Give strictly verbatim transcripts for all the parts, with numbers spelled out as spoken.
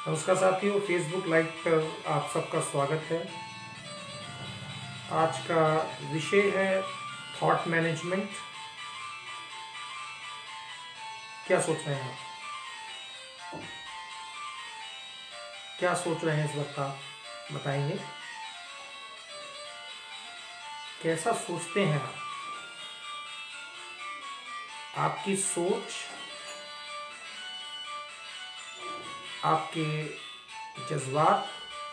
नमस्कार साथियों, Facebook live पर आप सबका स्वागत है। आज का विषय है थॉट मैनेजमेंट। क्या सोच रहे हैं आप? क्या सोच रहे हैं इस वक्त आप बताएंगे? कैसा सोचते हैं आप? आपकी सोच आपके जज्बात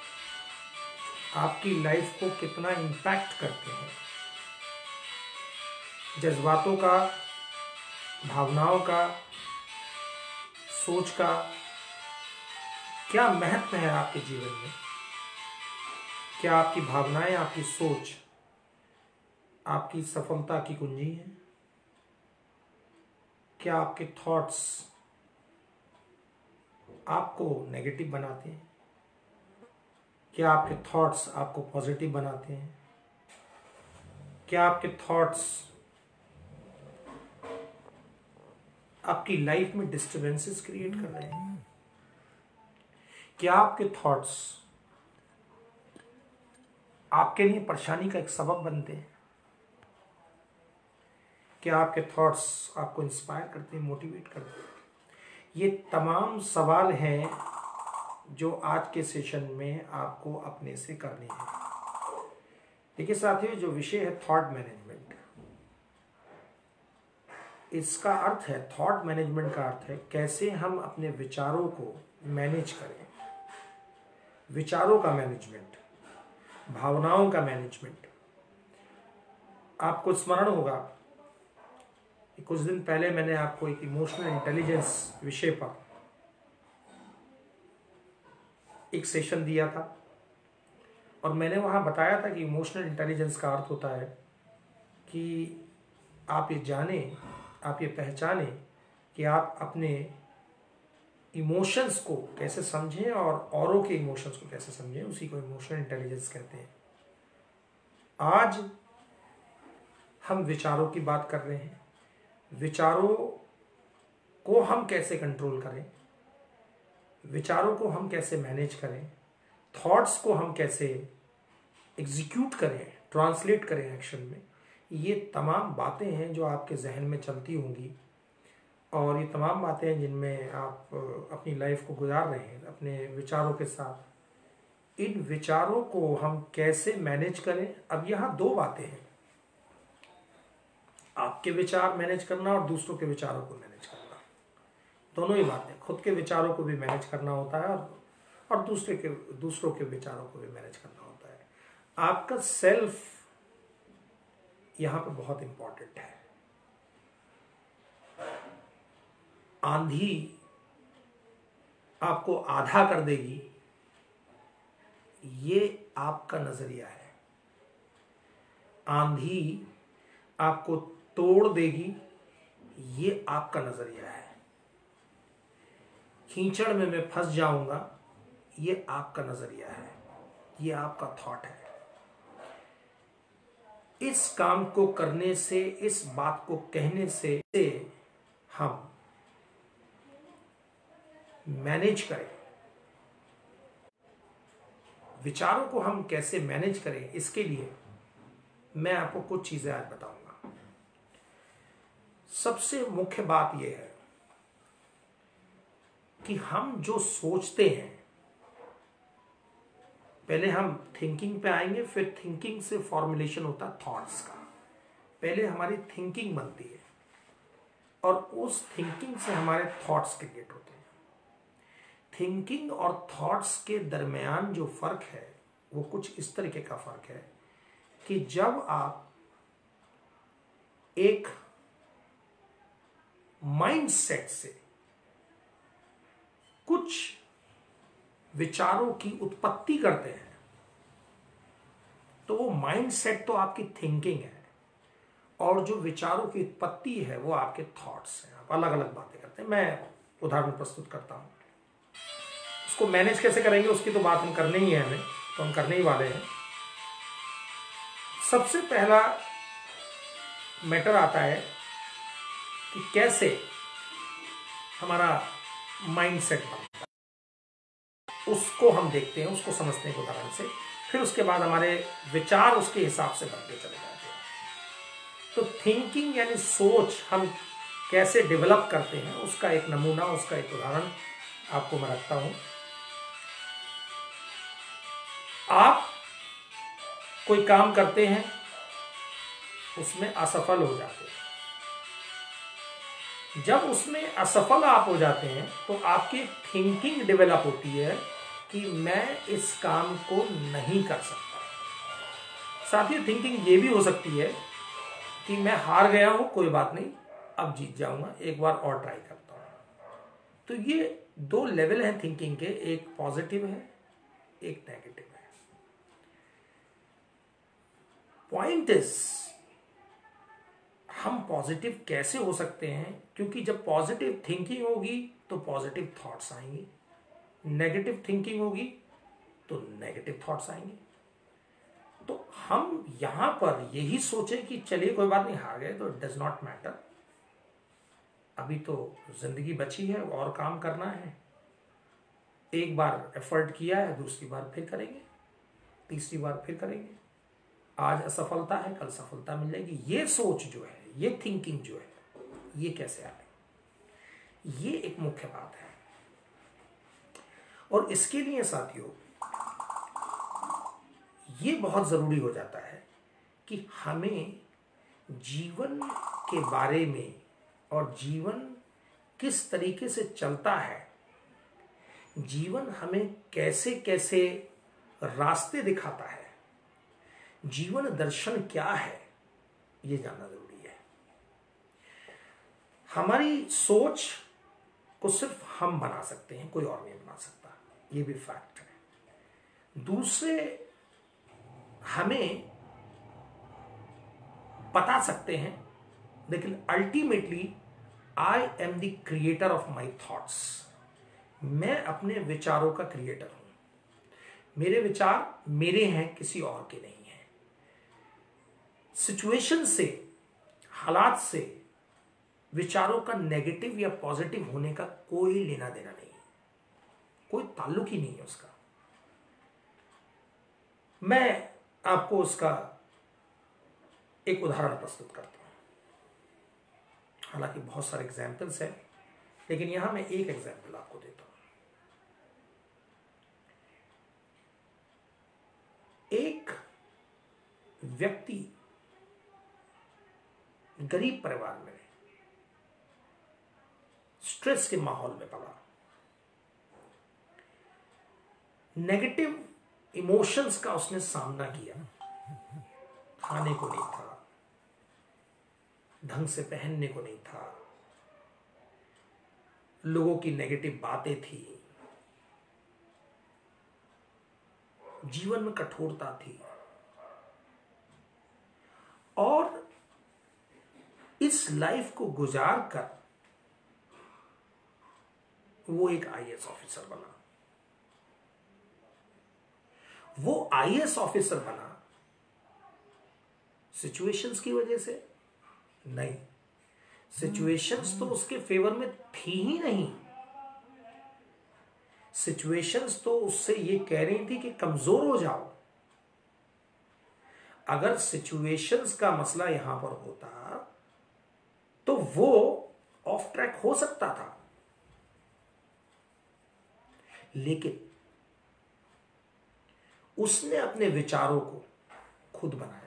आपकी लाइफ को कितना इम्पैक्ट करते हैं? जज्बातों का, भावनाओं का, सोच का क्या महत्व है आपके जीवन में? क्या आपकी भावनाएं, आपकी सोच आपकी सफलता की कुंजी है? क्या आपके थॉट्स आपको नेगेटिव बनाते हैं? क्या आपके थॉट्स आपको पॉजिटिव बनाते हैं? क्या आपके थॉट्स आपकी लाइफ में डिस्टर्बेंसेस क्रिएट कर रहे हैं? क्या आपके थॉट्स आपके लिए परेशानी का एक सबब बनते हैं? क्या आपके थॉट्स आपको इंस्पायर करते हैं, मोटिवेट करते हैं? ये तमाम सवाल हैं जो आज के सेशन में आपको अपने से करने हैं। देखिए साथियों, जो विषय है थॉट मैनेजमेंट, इसका अर्थ है, थॉट मैनेजमेंट का अर्थ है कैसे हम अपने विचारों को मैनेज करें। विचारों का मैनेजमेंट, भावनाओं का मैनेजमेंट। आपको स्मरण होगा कि कुछ दिन पहले मैंने आपको एक इमोशनल इंटेलिजेंस विषय पर एक सेशन दिया था और मैंने वहां बताया था कि इमोशनल इंटेलिजेंस का अर्थ होता है कि आप ये जाने, आप ये पहचाने कि आप अपने इमोशंस को कैसे समझें और औरों के इमोशंस को कैसे समझें। उसी को इमोशनल इंटेलिजेंस कहते हैं। आज हम विचारों की बात कर रहे हैं। विचारों को हम कैसे कंट्रोल करें, विचारों को हम कैसे मैनेज करें, थॉट्स को हम कैसे एग्जीक्यूट करें, ट्रांसलेट करें एक्शन में। ये तमाम बातें हैं जो आपके जहन में चलती होंगी और ये तमाम बातें हैं जिनमें आप अपनी लाइफ को गुजार रहे हैं अपने विचारों के साथ। इन विचारों को हम कैसे मैनेज करें? अब यहाँ दो बातें हैं, आपके विचार मैनेज करना और दूसरों के विचारों को मैनेज करना। दोनों ही बातें, खुद के विचारों को भी मैनेज करना होता है और और दूसरे के दूसरों के विचारों को भी मैनेज करना होता है। आपका सेल्फ यहां पर बहुत इंपॉर्टेंट है। आंधी आपको आधा कर देगी, ये आपका नजरिया है। आंधी आपको तोड़ देगी, ये आपका नजरिया है। कीचड़ में मैं फंस जाऊंगा, ये आपका नजरिया है, ये आपका थॉट है। इस काम को करने से, इस बात को कहने से हम मैनेज करें, विचारों को हम कैसे मैनेज करें, इसके लिए मैं आपको कुछ चीजें आज बताऊंगा। सबसे मुख्य बात यह है कि हम जो सोचते हैं, पहले हम थिंकिंग पे आएंगे, फिर थिंकिंग से फॉर्मुलेशन होता है थॉट्स का। पहले हमारी थिंकिंग बनती है और उस थिंकिंग से हमारे थॉट्स क्रिएट होते हैं। थिंकिंग और थॉट्स के दरमियान जो फर्क है वो कुछ इस तरीके का फर्क है कि जब आप एक माइंडसेट से कुछ विचारों की उत्पत्ति करते हैं तो वो माइंडसेट तो आपकी थिंकिंग है और जो विचारों की उत्पत्ति है वो आपके थॉट्स हैं। आप अलग अलग बातें करते हैं। मैं उदाहरण प्रस्तुत करता हूं। उसको मैनेज कैसे करेंगे उसकी तो बात हम करनी ही है, हमें तो हम करने ही वाले हैं। सबसे पहला मैटर आता है कि कैसे हमारा माइंडसेट बनता है। उसको हम देखते हैं, उसको समझते हैं उदाहरण से, फिर उसके बाद हमारे विचार उसके हिसाब से बनते चले जाते हैं। तो थिंकिंग यानी सोच हम कैसे डेवलप करते हैं उसका एक नमूना, उसका एक उदाहरण आपको मैं रखता हूं। आप कोई काम करते हैं, उसमें असफल हो जाते हैं। जब उसमें असफल आप हो जाते हैं तो आपकी थिंकिंग डेवलप होती है कि मैं इस काम को नहीं कर सकता। साथ ही थिंकिंग ये भी हो सकती है कि मैं हार गया हूं, कोई बात नहीं, अब जीत जाऊंगा, एक बार और ट्राई करता हूं। तो ये दो लेवल हैं थिंकिंग के, एक पॉजिटिव है, एक नेगेटिव है। पॉइंट इज हम पॉजिटिव कैसे हो सकते हैं, क्योंकि जब पॉजिटिव थिंकिंग होगी तो पॉजिटिव थॉट्स आएंगे, नेगेटिव थिंकिंग होगी तो नेगेटिव थॉट्स आएंगे। तो हम यहां पर यही सोचें कि चलिए कोई बात नहीं, हार गए तो इट डज नॉट मैटर, अभी तो जिंदगी बची है और काम करना है, एक बार एफर्ट किया है, दूसरी बार फिर करेंगे, तीसरी बार फिर करेंगे, आज असफलता है कल सफलता मिल जाएगी। ये सोच जो है, ये थिंकिंग जो है, ये कैसे आए, ये एक मुख्य बात है। और इसके लिए साथियों ये बहुत जरूरी हो जाता है कि हमें जीवन के बारे में और जीवन किस तरीके से चलता है, जीवन हमें कैसे कैसे रास्ते दिखाता है, जीवन दर्शन क्या है, ये जानना जरूरी है। हमारी सोच को सिर्फ हम बना सकते हैं, कोई और नहीं बना सकता, ये भी फैक्ट है। दूसरे हमें बता सकते हैं, लेकिन ultimately I am the creator of my thoughts. मैं अपने विचारों का क्रिएटर हूं, मेरे विचार मेरे हैं, किसी और के नहीं है। सिचुएशन से, हालात से विचारों का नेगेटिव या पॉजिटिव होने का कोई लेना देना नहीं है, कोई ताल्लुक ही नहीं है उसका। मैं आपको उसका एक उदाहरण प्रस्तुत करता हूं। हालांकि बहुत सारे एग्जाम्पल्स हैं, लेकिन यहां मैं एक एग्जाम्पल आपको देता हूं। एक व्यक्ति गरीब परिवार में स्ट्रेस के माहौल में पड़ा, नेगेटिव इमोशंस का उसने सामना किया, खाने को नहीं था, ढंग से पहनने को नहीं था, लोगों की नेगेटिव बातें थी, जीवन में कठोरता थी, और इस लाइफ को गुजार कर वो एक आईएएस ऑफिसर बना। वो आईएएस ऑफिसर बना सिचुएशंस की वजह से नहीं, सिचुएशंस तो उसके फेवर में थी ही नहीं। सिचुएशंस तो उससे ये कह रही थी कि कमजोर हो जाओ। अगर सिचुएशंस का मसला यहां पर होता तो वो ऑफ ट्रैक हो सकता था, लेकिन उसने अपने विचारों को खुद बनाया।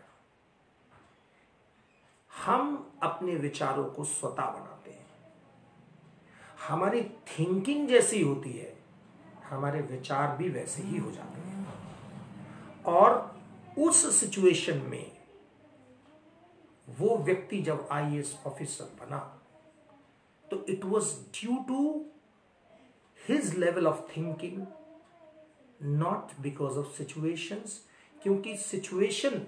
हम अपने विचारों को स्वतः बनाते हैं। हमारी थिंकिंग जैसी होती है, हमारे विचार भी वैसे ही हो जाते हैं। और उस सिचुएशन में वो व्यक्ति जब आईएएस ऑफिसर बना तो it was due to his level of thinking, not because of situations. क्योंकि सिचुएशन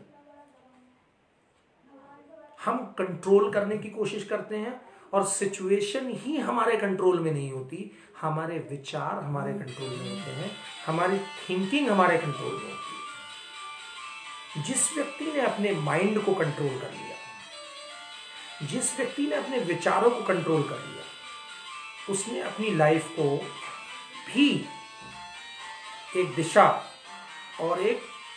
हम कंट्रोल करने की कोशिश करते हैं और सिचुएशन ही हमारे कंट्रोल में नहीं होती, हमारे विचार हमारे कंट्रोल में होते हैं, हमारी थिंकिंग हमारे कंट्रोल में होती है। जिस व्यक्ति ने अपने माइंड को कंट्रोल कर लिया, जिस व्यक्ति ने अपने विचारों को कंट्रोल कर लिया, उसने अपनी लाइफ को भी एक दिशा और एक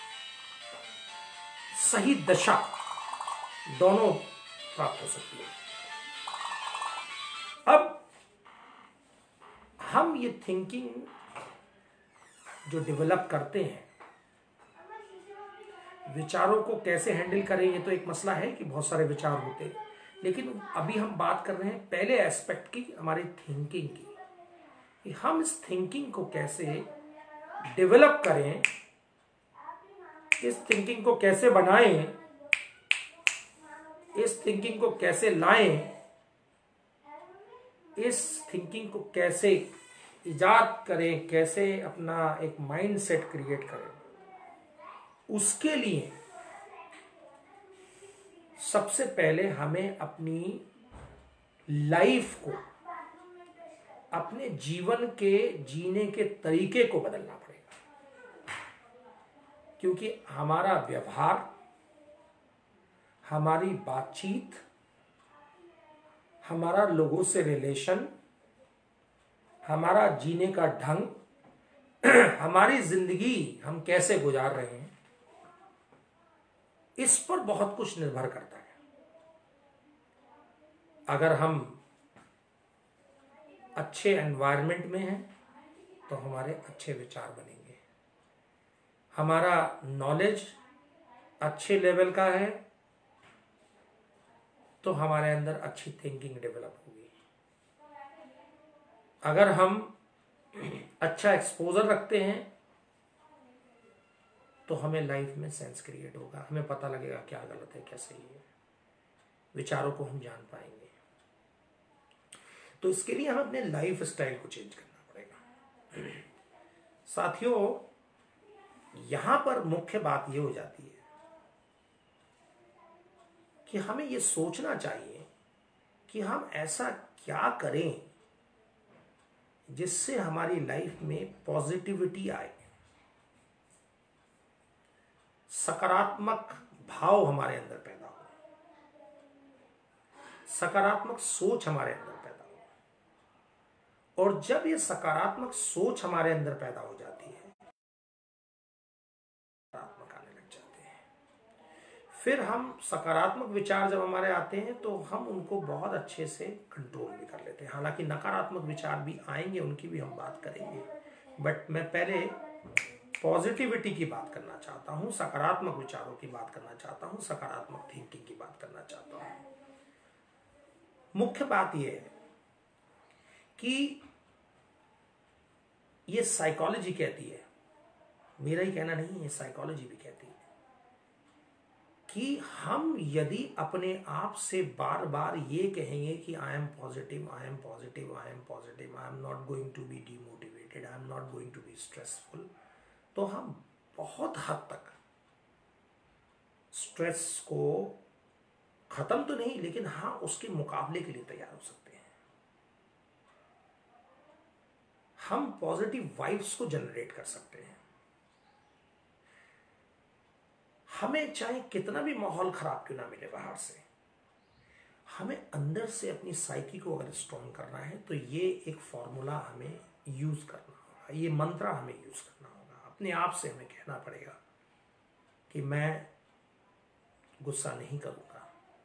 सही दशा दोनों प्राप्त हो सकती है। अब हम ये थिंकिंग जो डेवलप करते हैं, विचारों को कैसे हैंडल करें, ये तो एक मसला है कि बहुत सारे विचार होते हैं, लेकिन अभी हम बात कर रहे हैं पहले एस्पेक्ट की, हमारी थिंकिंग की, कि हम इस थिंकिंग को कैसे डेवलप करें, इस थिंकिंग को कैसे बनाएं, इस थिंकिंग को कैसे लाएं, इस थिंकिंग को कैसे इजाद करें, कैसे अपना एक माइंड सेट क्रिएट करें। उसके लिए सबसे पहले हमें अपनी लाइफ को, अपने जीवन के जीने के तरीके को बदलना पड़ेगा, क्योंकि हमारा व्यवहार, हमारी बातचीत, हमारा लोगों से रिलेशन, हमारा जीने का ढंग, हमारी जिंदगी हम कैसे गुजार रहे हैं, इस पर बहुत कुछ निर्भर करता है। अगर हम अच्छे एनवायरनमेंट में हैं तो हमारे अच्छे विचार बनेंगे, हमारा नॉलेज अच्छे लेवल का है तो हमारे अंदर अच्छी थिंकिंग डेवलप होगी। अगर हम अच्छा एक्सपोजर रखते हैं तो हमें लाइफ में सेंस क्रिएट होगा, हमें पता लगेगा क्या गलत है क्या सही है, विचारों को हम जान पाएंगे। तो इसके लिए हमें अपने लाइफ स्टाइल को चेंज करना पड़ेगा। साथियों, यहां पर मुख्य बात यह हो जाती है कि हमें यह सोचना चाहिए कि हम ऐसा क्या करें जिससे हमारी लाइफ में पॉजिटिविटी आए, सकारात्मक भाव हमारे अंदर पैदा हो, सकारात्मक सोच हमारे अंदर पैदा हो। और जब ये सकारात्मक सोच हमारे अंदर पैदा हो जाती है, सकारात्मक आने लग जाते हैं, फिर हम सकारात्मक विचार जब हमारे आते हैं तो हम उनको बहुत अच्छे से कंट्रोल भी कर लेते हैं। हालांकि नकारात्मक विचार भी आएंगे, उनकी भी हम बात करेंगे, बट मैं पहले पॉजिटिविटी की बात करना चाहता हूं, सकारात्मक विचारों की बात करना चाहता हूं, सकारात्मक थिंकिंग की बात करना चाहता हूं। मुख्य बात यह है कि यह साइकोलॉजी कहती है, मेरा ही कहना नहीं, ये साइकोलॉजी भी कहती है कि हम यदि अपने आप से बार बार ये कहेंगे कि I am positive, I am positive, I am positive, I am not going to be demotivated, I am not going to be stressful, तो हम बहुत हद तक स्ट्रेस को खत्म तो नहीं, लेकिन हाँ उसके मुकाबले के लिए तैयार हो सकते हैं। हम पॉजिटिव वाइब्स को जनरेट कर सकते हैं। हमें चाहे कितना भी माहौल खराब क्यों ना मिले बाहर से, हमें अंदर से अपनी साइकी को अगर स्ट्रॉन्ग करना है तो ये एक फॉर्मूला हमें यूज करना होगा, ये मंत्र हमें यूज करना होगा। अपने आप से हमें कहना पड़ेगा कि मैं गुस्सा नहीं करूंगा,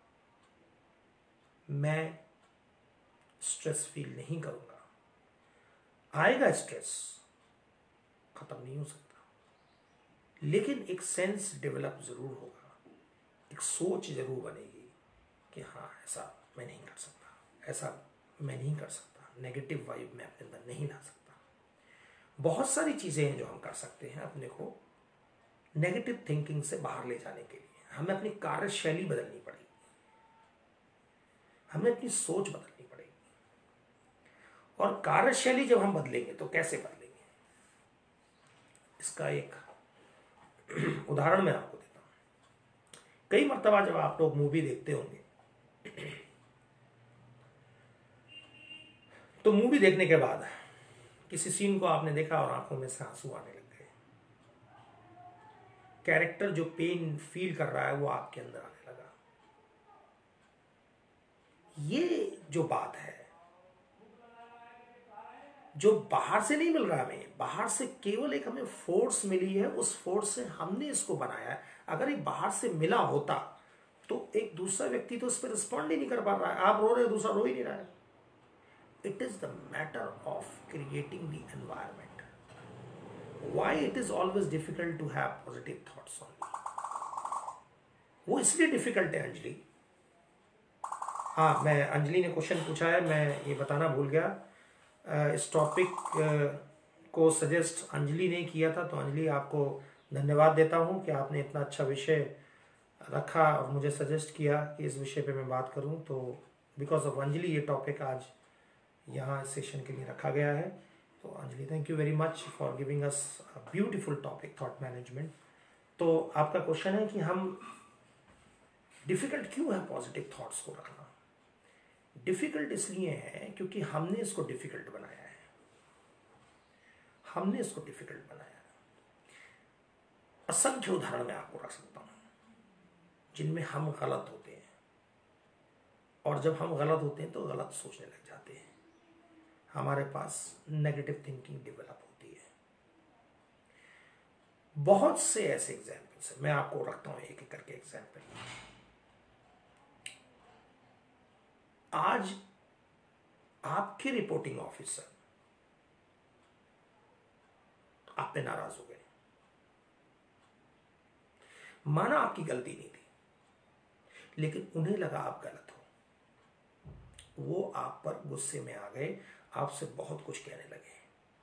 मैं स्ट्रेस फील नहीं करूंगा। आएगा स्ट्रेस, खत्म नहीं हो सकता, लेकिन एक सेंस डेवलप जरूर होगा, एक सोच जरूर बनेगी कि हाँ ऐसा मैं नहीं कर सकता, ऐसा मैं नहीं कर सकता, नेगेटिव वाइब मैं अपने अंदर नहीं ला सकता। बहुत सारी चीजें हैं जो हम कर सकते हैं अपने को नेगेटिव थिंकिंग से बाहर ले जाने के लिए। हमें अपनी कार्यशैली बदलनी पड़ेगी, हमें अपनी सोच बदलनी पड़ेगी। और कार्यशैली जब हम बदलेंगे तो कैसे बदलेंगे, इसका एक उदाहरण मैं आपको देता हूं। कई मर्तबा जब आप लोग मूवी देखते होंगे तो मूवी देखने के बाद किसी सीन को आपने देखा और आंखों में से आंसू आने लग गए, कैरेक्टर जो पेन फील कर रहा है वो आपके अंदर आने लगा। ये जो बात है जो बाहर से नहीं मिल रहा हमें, बाहर से केवल एक हमें फोर्स मिली है, उस फोर्स से हमने इसको बनाया है। अगर ये बाहर से मिला होता तो एक दूसरा व्यक्ति तो इस पर रिस्पॉन्ड ही नहीं कर पा रहा है। आप रो रहे हो, दूसरा रो ही नहीं रहा है। It is the matter of creating the environment. Why it is always difficult to have positive thoughts only? वो इसलिए डिफिकल्ट है अंजलि। हाँ, मैं अंजलि ने क्वेश्चन पूछा है, मैं ये बताना भूल गया। इस टॉपिक को सजेस्ट अंजलि ने किया था, तो अंजलि आपको धन्यवाद देता हूँ कि आपने इतना अच्छा विषय रखा और मुझे सजेस्ट किया कि इस विषय पे मैं बात करूँ। तो बिकॉज ऑफ अंजलि ये टॉपिक आज यहाँ सेशन के लिए रखा गया है। तो Anjali, thank you very much for giving us a beautiful topic, thought management. तो आपका क्वेश्चन है कि हम डिफिकल्ट क्यों है पॉजिटिव थॉट्स को रखना? डिफिकल्ट इसलिए है क्योंकि हमने इसको डिफिकल्ट बनाया है। हमने इसको डिफिकल्ट बनाया है। असंख्य उदाहरण मैं आपको रख सकता हूं जिनमें हम गलत होते हैं, और जब हम गलत होते हैं तो गलत सोचने लग जाते हैं, हमारे पास नेगेटिव थिंकिंग डेवलप होती है। बहुत से ऐसे एग्जाम्पल्स हैं, मैं आपको रखता हूं एक एक करके एग्जाम्पल। आज आपके रिपोर्टिंग ऑफिसर आप पे नाराज हो गए, माना आपकी गलती नहीं थी, लेकिन उन्हें लगा आप गलत हो। वो आप पर गुस्से में आ गए, आपसे बहुत कुछ कहने लगे।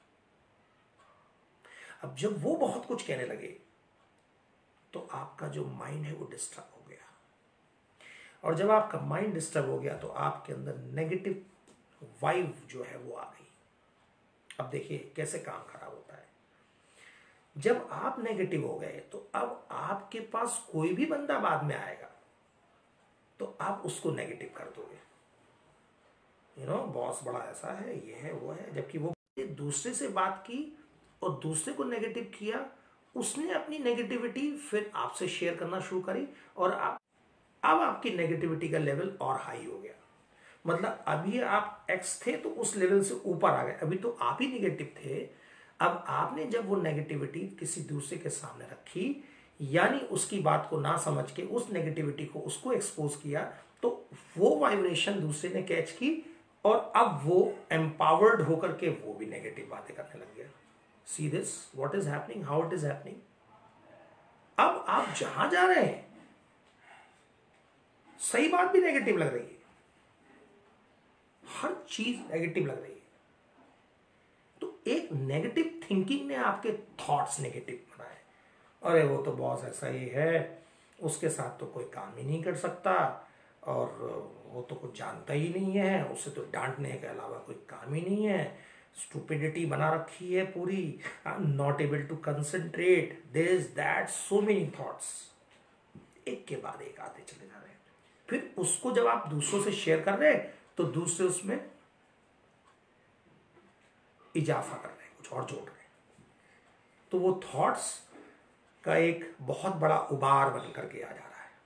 अब जब वो बहुत कुछ कहने लगे तो आपका जो माइंड है वो डिस्टर्ब हो गया, और जब आपका माइंड डिस्टर्ब हो गया तो आपके अंदर नेगेटिव वाइब जो है वो आ गई। अब देखिए कैसे काम खराब होता है। जब आप नेगेटिव हो गए तो अब आपके पास कोई भी बंदा बाद में आएगा तो आप उसको नेगेटिव कर दोगे। यू नो, बॉस बड़ा ऐसा है, ये है, वो है, जबकि वो दूसरे से बात की और दूसरे को नेगेटिव किया, उसने अपनी नेगेटिविटी फिर आपसे शेयर करना शुरू करी, और आप अब आपकी नेगेटिविटी का लेवल और हाई हो गया। मतलब अभी आप एक्स थे तो उस लेवल से ऊपर आ गए, अभी तो आप ही नेगेटिव थे। अब आपने जब वो नेगेटिविटी किसी दूसरे के सामने रखी, यानी उसकी बात को ना समझ के उस नेगेटिविटी को उसको एक्सपोज किया, तो वो वाइब्रेशन दूसरे ने कैच की, और अब वो एम्पावर्ड होकर के वो भी नेगेटिव बातें करने लग गया। See this, what is happening, how it is happening. अब आप जहां जा रहे हैं सही बात भी नेगेटिव लग रही है, हर चीज नेगेटिव लग रही है। तो एक नेगेटिव थिंकिंग ने आपके थॉट्स नेगेटिव बनाए। अरे वो तो बॉस ऐसा ही है, उसके साथ तो कोई काम ही नहीं कर सकता, और वो तो कुछ जानता ही नहीं है, उससे तो डांटने के अलावा कोई काम ही नहीं है, स्टूपिडिटी बना रखी है पूरी, I am not able to concentrate, this that, so many thoughts एक के बाद एक आते चले जा रहे हैं। फिर उसको जब आप दूसरों से शेयर कर रहे हैं तो दूसरे उसमें इजाफा कर रहे हैं, कुछ और जोड़ रहे हैं। तो वो थॉट्स का एक बहुत बड़ा उबार बन करके आ जा रहा है।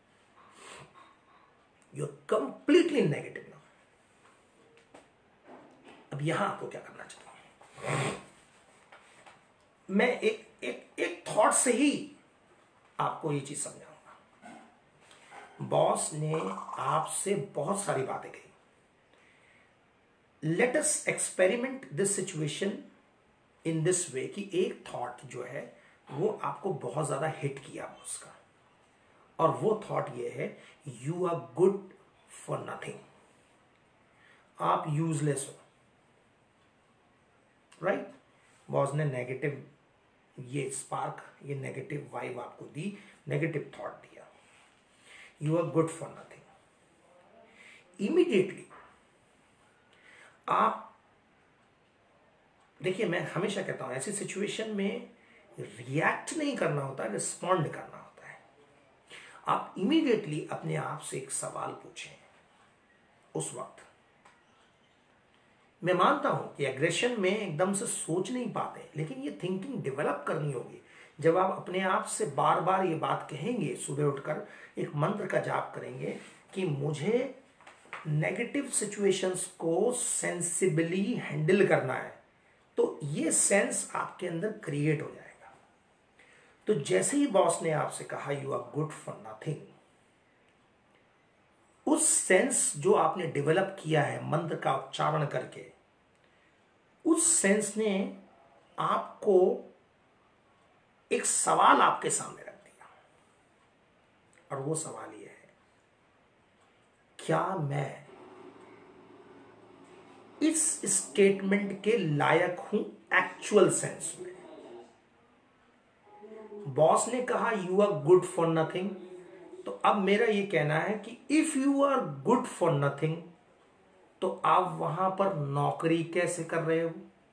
You are completely negative now. अब यहां आपको क्या करना चाहिए? मैं एक एक एक थॉट से ही आपको ये चीज समझाऊंगा। बॉस ने आपसे बहुत सारी बातें कही। Let us experiment this situation in this way कि एक थॉट जो है वो आपको बहुत ज्यादा हिट किया बॉस का, और वो थॉट ये है, you are good for nothing, आप यूजलेस हो। Right right? बॉस ने नेगेटिव ये स्पार्क, ये नेगेटिव वाइब आपको दी, नेगेटिव थॉट दिया, you are good for nothing. Immediately आप देखिए, मैं हमेशा कहता हूं ऐसी सिचुएशन में रिएक्ट नहीं करना होता, रिस्पॉन्ड करना होता है। आप इमीडिएटली अपने आप से एक सवाल पूछें। उस वक्त मैं मानता हूं कि एग्रेशन में एकदम से सोच नहीं पाते, लेकिन ये थिंकिंग डेवलप करनी होगी। जब आप अपने आप से बार बार ये बात कहेंगे, सुबह उठकर एक मंत्र का जाप करेंगे कि मुझे नेगेटिव सिचुएशंस को सेंसिबली हैंडल करना है तो ये सेंस आपके अंदर क्रिएट हो जाएगा। तो जैसे ही बॉस ने आपसे कहा you are good for nothing, उस सेंस जो आपने डेवलप किया है मंत्र का उच्चारण करके, उस सेंस ने आपको एक सवाल आपके सामने रख दिया, और वो सवाल ये है, क्या मैं इस स्टेटमेंट के लायक हूं एक्चुअल सेंस में? बॉस ने कहा you are good for nothing, तो अब मेरा ये कहना है कि if you are good for nothing तो आप वहां पर नौकरी कैसे कर रहे हो?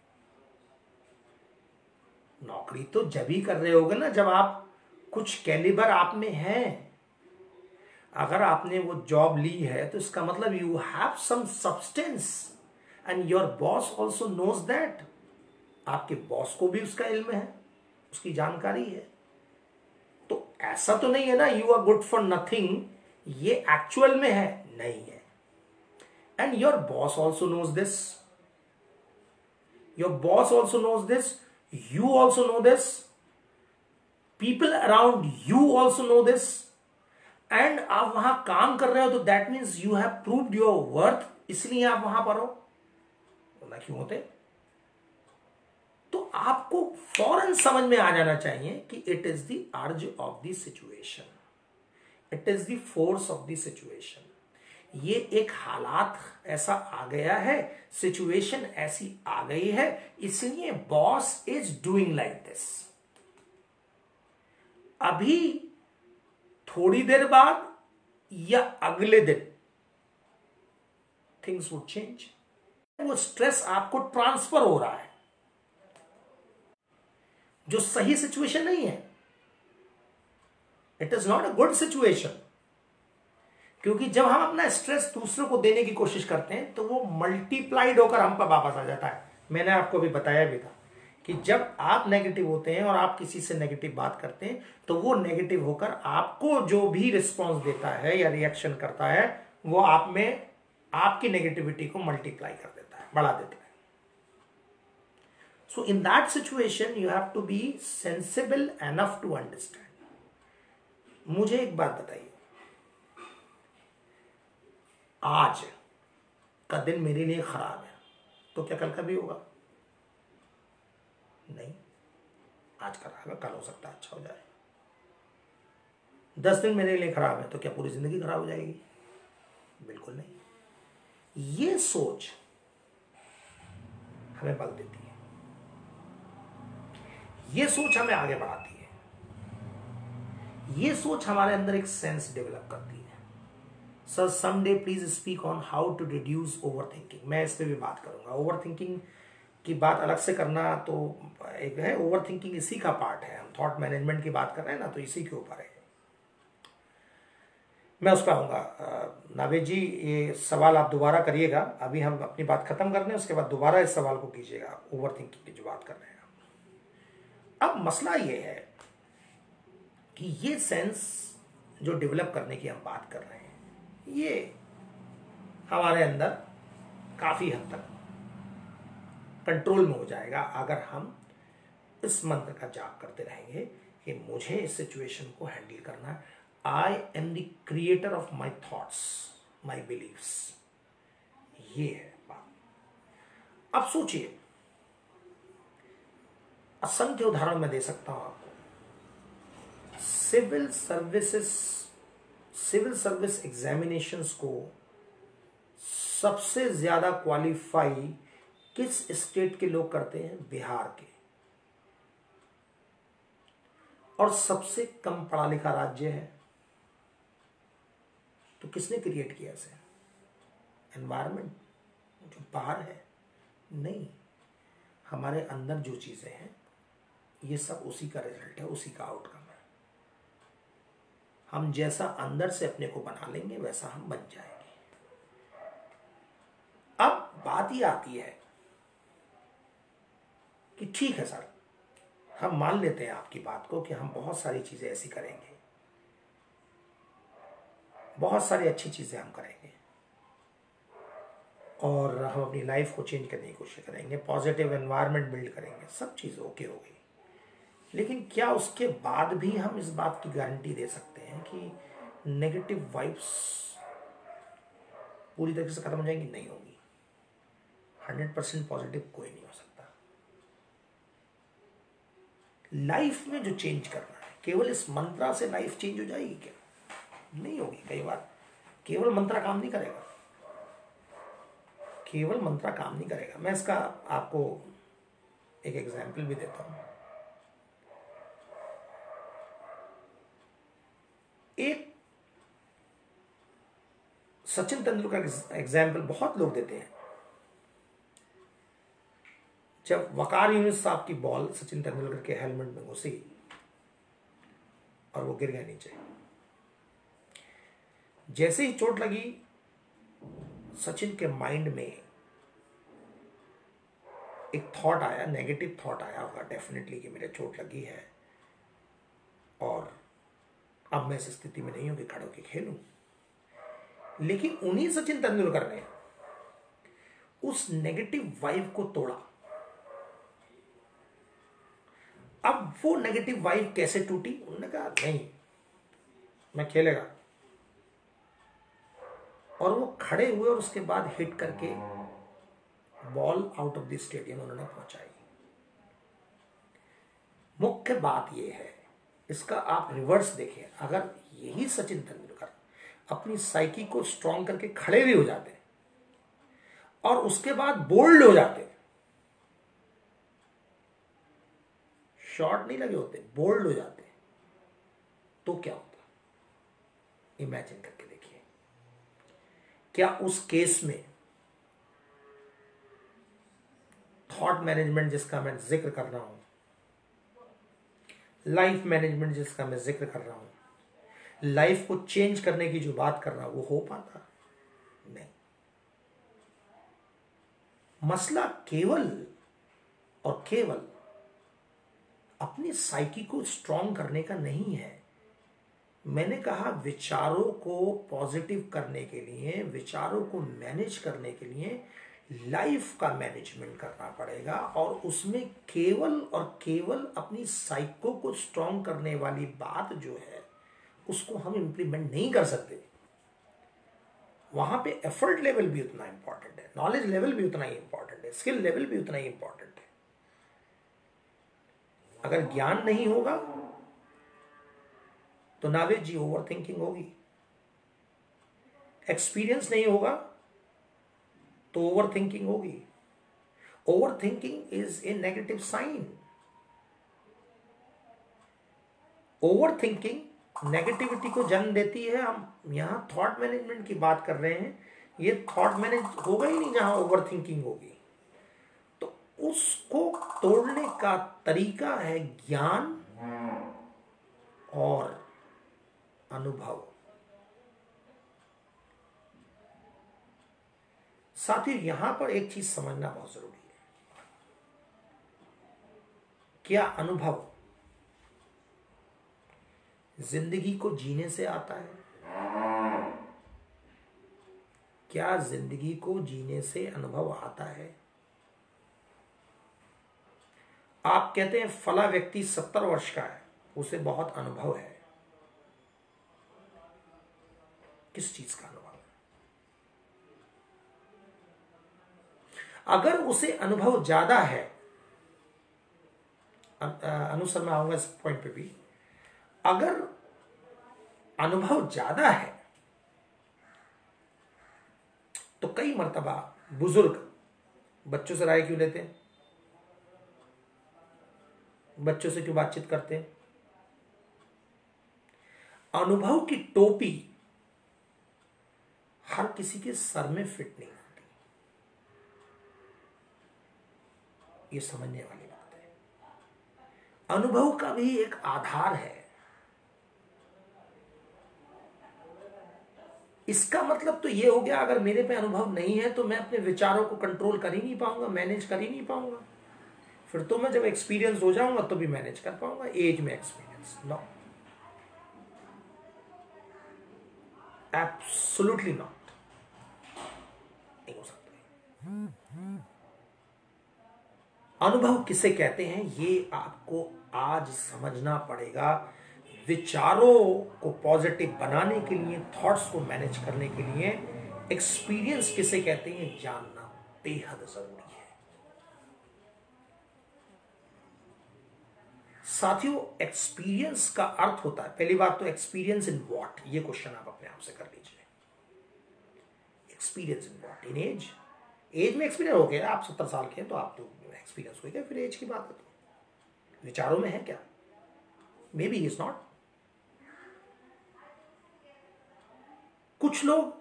नौकरी तो जब ही कर रहे होगे ना जब आप कुछ कैलिबर आप में है। अगर आपने वो जॉब ली है तो इसका मतलब you have some substance and your boss also knows that. आपके बॉस को भी उसका इल्म है, उसकी जानकारी है। तो ऐसा तो नहीं है ना you are good for nothing ये एक्चुअल में है, नहीं है। And your boss also knows this, your boss also knows this, you also know this, people around you also know this, and आप वहां काम कर रहे हो तो that means you have proved your worth, इसलिए आप वहां पर हो, ना क्यों होते? तो आपको फौरन समझ में आ जाना चाहिए कि it is the urge of the situation, it is the force of the situation। ये एक हालात ऐसा आ गया है, सिचुएशन ऐसी आ गई है, इसलिए boss is doing like this. अभी थोड़ी देर बाद या अगले दिन थिंग्स वुड चेंज। वो स्ट्रेस आपको ट्रांसफर हो रहा है जो सही सिचुएशन नहीं है। It is not a good situation, क्योंकि जब हम अपना स्ट्रेस दूसरों को देने की कोशिश करते हैं तो वो मल्टीप्लाइड होकर हम पर वापस आ जाता है। मैंने आपको भी बताया भी था कि जब आप नेगेटिव होते हैं और आप किसी से नेगेटिव बात करते हैं तो वो नेगेटिव होकर आपको जो भी रिस्पॉन्स देता है या रिएक्शन करता है वो आप में आपकी नेगेटिविटी को मल्टीप्लाई कर देता है, बढ़ा देता है। सो in that situation you have to be sensible enough to understand. मुझे एक बात बताइए, आज का दिन मेरे लिए खराब है तो क्या कल का भी होगा? नहीं, आज खराब है, कल हो सकता है अच्छा हो जाए। दस दिन मेरे लिए खराब है तो क्या पूरी जिंदगी खराब हो जाएगी? बिल्कुल नहीं। ये सोच हमें बल देती है, ये सोच हमें आगे बढ़ाती है, ये सोच हमारे अंदर एक सेंस डेवलप करती है। Sir someday please speak on how to reduce over thinking. मैं इस पर भी बात करूंगा। ओवर थिंकिंग की बात अलग से करना तो एक है, ओवर थिंकिंग इसी का पार्ट है। हम थॉट मैनेजमेंट की बात कर रहे हैं ना, तो इसी के ऊपर है। मैं उस पर आऊँगा। नावेद जी ये सवाल आप दोबारा करिएगा, अभी हम अपनी बात खत्म कर लें, उसके बाद दोबारा इस सवाल को कीजिएगा, ओवर थिंकिंग की जो बात कर रहे हैं। अब मसला ये है कि ये सेंस जो डेवलप करने की हम बात कर रहे हैं ये हमारे अंदर काफी हद तक कंट्रोल में हो जाएगा अगर हम इस मंत्र का जाप करते रहेंगे कि मुझे इस सिचुएशन को हैंडल करना है। आई am the creator of my thoughts, my beliefs. ये है बात। अब सोचिए, असंख्य उदाहरण मैं दे सकता हूं आपको। Civil services civil service examinations को सबसे ज्यादा क्वालिफाई किस स्टेट के लोग करते हैं? बिहार के। और सबसे कम पढ़ा लिखा राज्य है। तो किसने क्रिएट किया इसे? एनवायरमेंट जो बाहर है? नहीं, हमारे अंदर जो चीजें हैं ये सब उसी का रिजल्ट है, उसी का आउटकम है। हम जैसा अंदर से अपने को बना लेंगे वैसा हम बन जाएंगे। अब बात ये आती है कि ठीक है सर, हम मान लेते हैं आपकी बात को कि हम बहुत सारी चीजें ऐसी करेंगे, बहुत सारी अच्छी चीजें हम करेंगे, और हम अपनी लाइफ को चेंज करने की कोशिश करेंगे, पॉजिटिव एनवायरनमेंट बिल्ड करेंगे, सब चीज़ ओके हो गई। लेकिन क्या उसके बाद भी हम इस बात की गारंटी दे सकते हैं कि नेगेटिव वाइब्स पूरी तरीके से खत्म हो जाएंगी? नहीं होगी। हंड्रेड परसेंट पॉजिटिव कोई नहीं हो सकता। लाइफ में जो चेंज करना है, केवल इस मंत्रा से लाइफ चेंज हो जाएगी क्या? नहीं होगी। कई बार केवल मंत्रा काम नहीं करेगा, केवल मंत्रा काम नहीं करेगा। मैं इसका आपको एक एग्जाम्पल भी देता हूं। एक सचिन तेंदुलकर का एग्जाम्पल बहुत लोग देते हैं। जब वकार यूनिस साहब की बॉल सचिन तेंदुलकर के हेलमेट में घुसी और वो गिर गया नीचे, जैसे ही चोट लगी सचिन के माइंड में एक थॉट आया, नेगेटिव थॉट आया होगा डेफिनेटली कि मेरे चोट लगी है और अब मैं इस स्थिति में नहीं हूं कि खड़े होकर खेलूं। लेकिन उन्हीं सचिन तेंदुलकर ने उस नेगेटिव वाइब को तोड़ा। अब वो नेगेटिव वाइब कैसे टूटी? उन्होंने कहा नहीं, मैं खेलेगा, और वो खड़े हुए और उसके बाद हिट करके ball out of the stadium उन्होंने पहुंचाई। मुख्य बात यह है, इसका आप रिवर्स देखें, अगर यही सचिन तेंदुलकर अपनी साइकी को स्ट्रॉन्ग करके खड़े भी हो जाते और उसके बाद बोल्ड हो जाते, शॉट नहीं लगे होते, बोल्ड हो जाते, तो क्या होता? इमेजिन करके देखिए। क्या उस केस में थॉट मैनेजमेंट जिसका मैं जिक्र कर रहा हूं, लाइफ मैनेजमेंट जिसका मैं जिक्र कर रहा हूं, लाइफ को चेंज करने की जो बात कर रहा हूं, वो हो पाता? नहीं। मसला केवल और केवल अपनी साइकी को स्ट्रॉन्ग करने का नहीं है। मैंने कहा विचारों को पॉजिटिव करने के लिए, विचारों को मैनेज करने के लिए लाइफ का मैनेजमेंट करना पड़ेगा, और उसमें केवल और केवल अपनी साइको को स्ट्रॉन्ग करने वाली बात जो है उसको हम इंप्लीमेंट नहीं कर सकते। वहां पे एफर्ट लेवल भी उतना इंपॉर्टेंट है, नॉलेज लेवल भी उतना ही इंपॉर्टेंट है, स्किल लेवल भी उतना ही इंपॉर्टेंट है। अगर ज्ञान नहीं होगा तो नावेद जी ओवर थिंकिंग होगी, एक्सपीरियंस नहीं होगा तो ओवर थिंकिंग होगी। Over thinking is a negative sign. Over thinking negativity को जन्म देती है। हम यहां थॉट मैनेजमेंट की बात कर रहे हैं, ये थॉट मैनेज होगा ही नहीं जहां ओवर थिंकिंग होगी। तो उसको तोड़ने का तरीका है ज्ञान और अनुभव। साथियों, यहां पर एक चीज समझना बहुत जरूरी है। क्या अनुभव जिंदगी को जीने से आता है? क्या जिंदगी को जीने से अनुभव आता है? आप कहते हैं फला व्यक्ति सत्तर वर्ष का है, उसे बहुत अनुभव है। किस चीज का अनुभव है? अगर उसे अनुभव ज्यादा है, अनुसर में आऊंगा इस पॉइंट पे भी, अगर अनुभव ज्यादा है तो कई मर्तबा बुजुर्ग बच्चों से राय क्यों लेते हैं? बच्चों से क्यों बातचीत करते हैं? अनुभव की टोपी हर किसी के सर में फिट नहीं होती, ये समझने वाली बात है। अनुभव का भी एक आधार है। इसका मतलब तो ये हो गया, अगर मेरे पे अनुभव नहीं है तो मैं अपने विचारों को कंट्रोल कर ही नहीं पाऊंगा, मैनेज कर ही नहीं पाऊंगा। फिर तो मैं जब एक्सपीरियंस हो जाऊंगा तो भी मैनेज कर पाऊंगा। एज में एक्सपीरियंस नो, एब्सोल्युटली नॉट, नहीं हो सकता। अनुभव किसे कहते हैं ये आपको आज समझना पड़ेगा। विचारों को पॉजिटिव बनाने के लिए, थॉट्स को मैनेज करने के लिए एक्सपीरियंस किसे कहते हैं जानना बेहद जरूरी है। साथियों, एक्सपीरियंस का अर्थ होता है, पहली बात तो एक्सपीरियंस इन व्हाट, ये क्वेश्चन आप अपने आप से कर लीजिए। Experience in what? In as. As में एक्सपीरियंस हो गया, आप सत्तर साल के हैं तो आप तो एक्सपीरियंस हो गया, फिर एज की बात है तो विचारों में है क्या? May be is not. कुछ लोग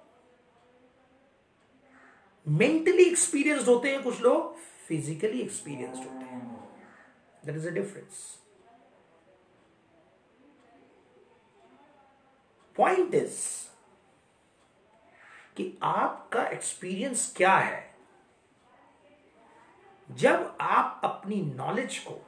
मेंटली एक्सपीरियंस्ड होते हैं, कुछ लोग फिजिकली एक्सपीरियंस्ड होते हैं। There is a difference. Point is कि आपका एक्सपीरियंस क्या है। जब आप अपनी नॉलेज को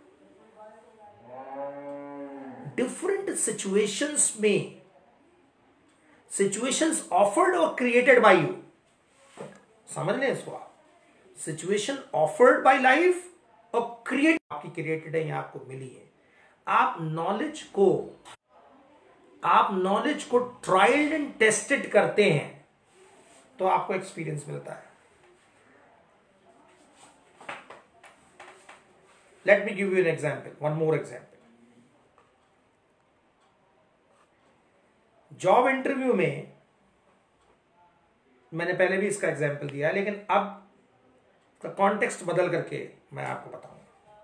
डिफरेंट सिचुएशंस में, सिचुएशंस ऑफर्ड और क्रिएटेड बाय यू, समझ लें इसको आप, सिचुएशन ऑफर्ड बाय लाइफ और क्रिएट आपकी क्रिएटेड है या आपको मिली है। आप नॉलेज को आप नॉलेज को ट्रायल्ड एंड टेस्टेड करते हैं तो आपको एक्सपीरियंस मिलता है। Let me give you an example, one more example. Job interview में मैंने पहले भी इसका एग्जांपल दिया, लेकिन अब का कॉन्टेक्स्ट बदल करके मैं आपको बताऊंगा।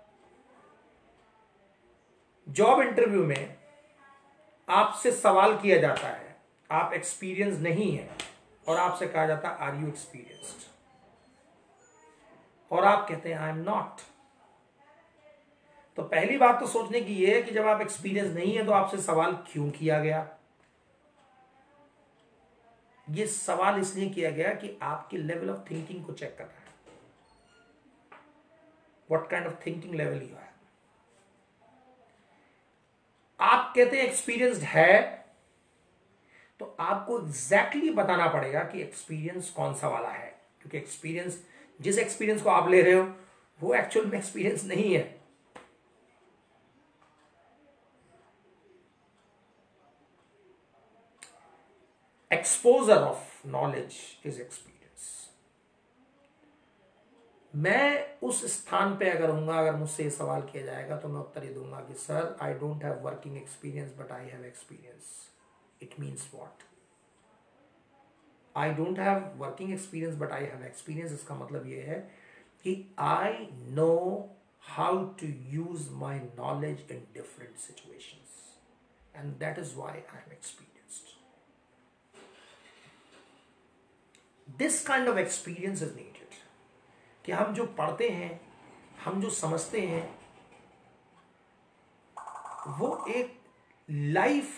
जॉब इंटरव्यू में आपसे सवाल किया जाता है, आप एक्सपीरियंस नहीं है, और आपसे कहा जाता है आर यू एक्सपीरियंस्ड, और आप कहते हैं आई एम नॉट। तो पहली बात तो सोचने की यह है कि जब आप एक्सपीरियंस नहीं है तो आपसे सवाल क्यों किया गया। यह सवाल इसलिए किया गया कि आपके लेवल ऑफ थिंकिंग को चेक कर रहा है, what kind of thinking level you है। आप कहते हैं एक्सपीरियंस्ड है, तो आपको एग्जैक्टली exactly बताना पड़ेगा कि एक्सपीरियंस कौन सा वाला है, क्योंकि एक्सपीरियंस, जिस एक्सपीरियंस को आप ले रहे हो वो एक्चुअल में एक्सपीरियंस नहीं है। Exposure of knowledge is experience. मैं उस स्थान पे अगर हूंगा, अगर मुझसे सवाल किया जाएगा तो मैं उत्तर ये दूंगा कि sir I don't have working experience but I have experience. It means what? I don't have working experience but I have experience, इसका मतलब ये है कि I know how to use my knowledge in different situations and that is why I am experienced. This kind of experience is needed, कि हम जो पढ़ते हैं, हम जो समझते हैं, वो एक लाइफ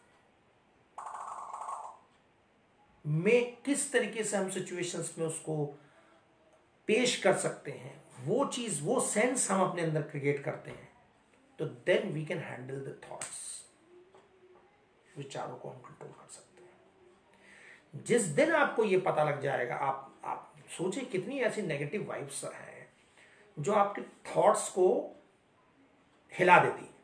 में किस तरीके से हम सिचुएशंस में उसको पेश कर सकते हैं, वो चीज, वो सेंस हम अपने अंदर क्रिएट करते हैं, तो then we can handle the thoughts. विचारों को हम कंट्रोल कर सकते हैं। जिस दिन आपको ये पता लग जाएगा, आप आप सोचिए कितनी ऐसी नेगेटिव वाइब्स हैं जो आपके थॉट्स को हिला देती है।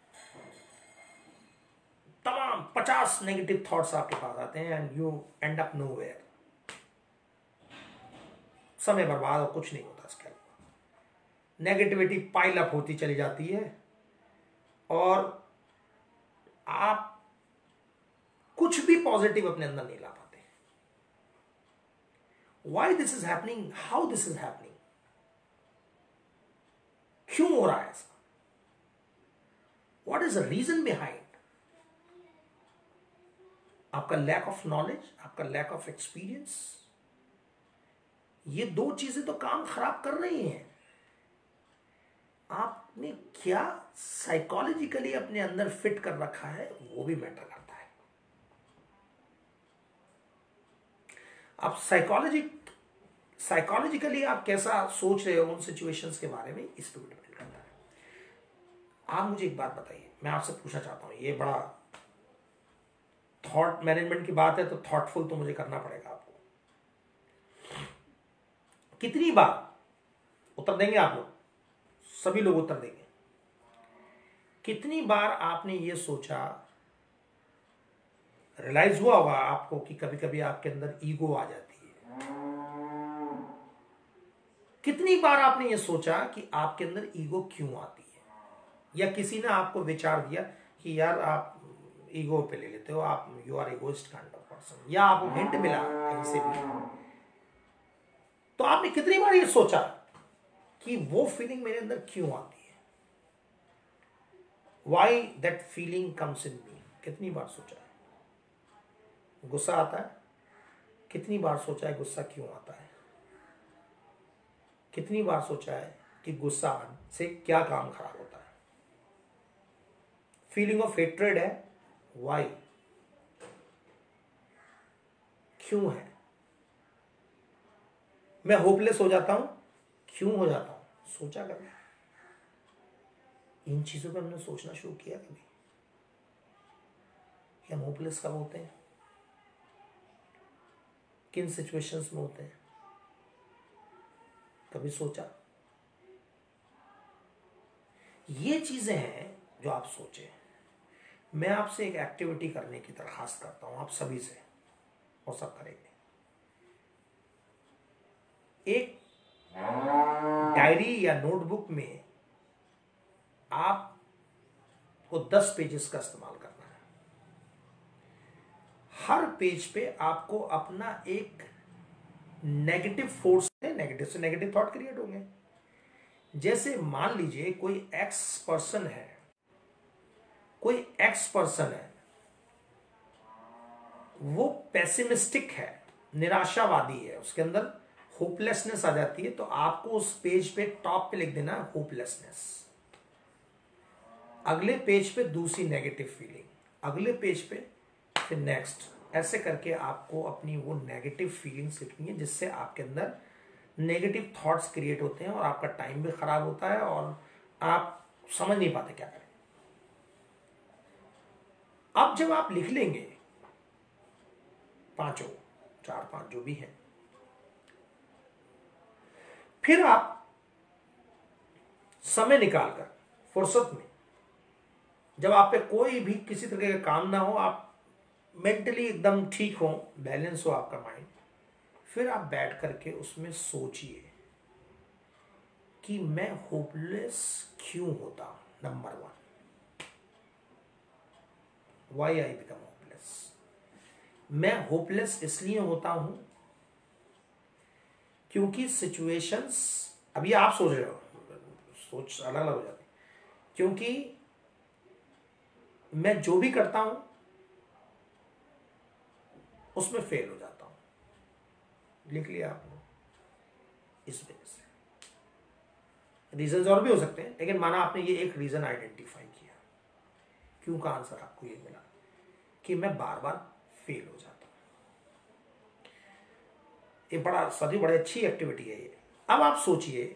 तमाम पचास नेगेटिव थॉट्स आपके पास आते हैं and you and up nowhere. समय बर्बाद और कुछ नहीं होता इसके अलावा। नेगेटिविटी पाइल अप होती चली जाती है और आप कुछ भी पॉजिटिव अपने अंदर नहीं ला पाते। Why this is happening? How this is happening? क्यों हो रहा है ऐसा? What is the reason behind? आपका lack of knowledge, आपका lack of experience, ये दो चीजें तो काम खराब कर रही हैं। आपने क्या साइकोलॉजिकली अपने अंदर फिट कर रखा है वो भी मैटर करता है। आप साइकोलॉजी साइकोलॉजिकली आप कैसा सोच रहे हो उन सिचुएशंस के बारे में, इस पर डिपेंड करता है। आप मुझे एक बात बताइए, मैं आपसे पूछना चाहता हूं, ये बड़ा थॉट मैनेजमेंट की बात है तो थॉटफुल तो मुझे करना पड़ेगा आपको। कितनी बार उत्तर देंगे आप लोग, सभी लोग उत्तर देंगे, कितनी बार आपने ये सोचा, रियलाइज हुआ होगा आपको कि कभी कभी आपके अंदर ईगो आ जाती है। कितनी बार आपने ये सोचा कि आपके अंदर ईगो क्यों आती है, या किसी ने आपको विचार दिया कि यार आप ईगो पे ले लेते हो, आप you are egoist kind of person, या आपको हिंट मिला कहीं से भी, तो आपने कितनी बार ये सोचा कि वो फीलिंग मेरे अंदर क्यों आती है, Y that feeling comes in मी, कितनी बार सोचा है। गुस्सा आता है, कितनी बार सोचा है गुस्सा क्यों आता है, कितनी बार सोचा है कि गुस्सा से क्या काम खराब होता है। फीलिंग ऑफ हेट्रेड है, वाई, क्यों है। मैं होपलेस हो जाता हूं, क्यों हो जाता हूं, सोचा कभी। इन चीजों पे हमने सोचना शुरू किया कभी कि हम होपलेस कब होते हैं, किन सिचुएशंस में होते हैं, कभी सोचा। ये चीजें हैं जो आप सोचे। मैं आपसे एक एक्टिविटी करने की दरखास्त करता हूं आप सभी से, और सब करेंगे। एक डायरी या नोटबुक में आपको दस पेजेस का इस्तेमाल करना है। हर पेज पे आपको अपना एक नेगेटिव फोर्स है, नेगेटिव से नेगेटिव थॉट क्रिएट होंगे। जैसे मान लीजिए कोई एक्स पर्सन है, कोई एक्स पर्सन है, वो पेसिमिस्टिक है, निराशावादी है, उसके अंदर होपलेसनेस आ जाती है, तो आपको उस पेज पे टॉप पे लिख देना होपलेसनेस। अगले पेज पे दूसरी नेगेटिव फीलिंग, अगले पेज पे फिर नेक्स्ट, ऐसे करके आपको अपनी वो नेगेटिव फीलिंग्स लिखनी है, जिससे आपके अंदर नेगेटिव थॉट्स क्रिएट होते हैं और आपका टाइम भी खराब होता है और आप समझ नहीं पाते क्या करें। अब जब आप लिख लेंगे पांचों, चार पांच जो भी है, फिर आप समय निकालकर फुर्सत में, जब आप पे कोई भी किसी तरह का काम ना हो, आप मेंटली एकदम ठीक हो, बैलेंस हो आपका माइंड, फिर आप बैठ करके उसमें सोचिए कि मैं होपलेस क्यों होता हूं। Number one, Y I become hopeless. मैं होपलेस इसलिए होता हूं क्योंकि सिचुएशंस, अभी आप सोच रहे हो, सोच अलग अलग हो जाती, क्योंकि मैं जो भी करता हूं उसमें फेल हो जाता हूं। लिख लिया आपने, इस वजह से। रीजंस और भी हो सकते हैं, लेकिन माना आपने ये एक रीजन आइडेंटिफाई किया, क्यों का आंसर आपको ये मिला कि मैं बार बार फेल हो जाता हूं। ये बड़ा सभी बड़ी अच्छी एक्टिविटी है ये। अब आप सोचिए,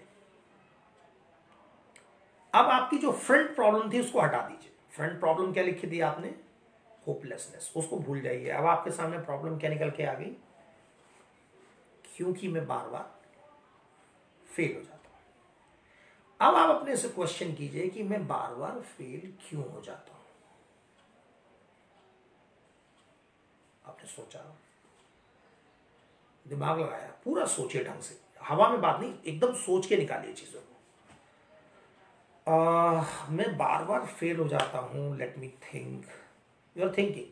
अब आपकी जो फ्रंट प्रॉब्लम थी उसको हटा दीजिए। फ्रंट प्रॉब्लम क्या लिखी थी आपने, होपलेसनेस, उसको भूल जाइए। अब आपके सामने प्रॉब्लम क्या निकल के आ गई, क्योंकि मैं बार बार फेल हो जाता हूं। अब आप अपने से क्वेश्चन कीजिए कि मैं बार बार फेल क्यों हो जाता हूं। आपने सोचा, दिमाग लगाया, पूरा सोचिए ढंग से, हवा में बात नहीं, एकदम सोच के निकालिए चीजों को। uh, मैं बार बार फेल हो जाता हूं, let me think, you are thinking.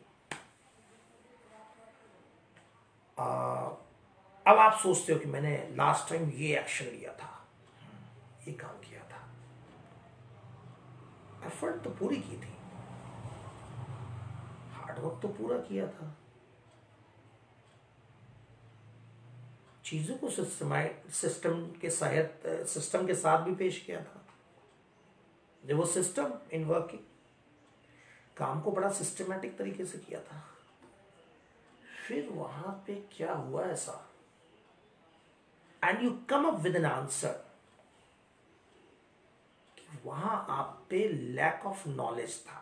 अब आप सोचते हो कि मैंने लास्ट टाइम ये एक्शन लिया था, ये काम किया था, एफर्ट तो पूरी की थी, हार्डवर्क तो पूरा किया था, चीजों को सिस्टम के सहायत सिस्टम के साथ भी पेश किया था। जब वो सिस्टम इन वर्किंग, काम को बड़ा सिस्टमैटिक तरीके से किया था। फिर वहां पे क्या हुआ ऐसा, and you come up with an answer, वहां आप पे लैक ऑफ नॉलेज था।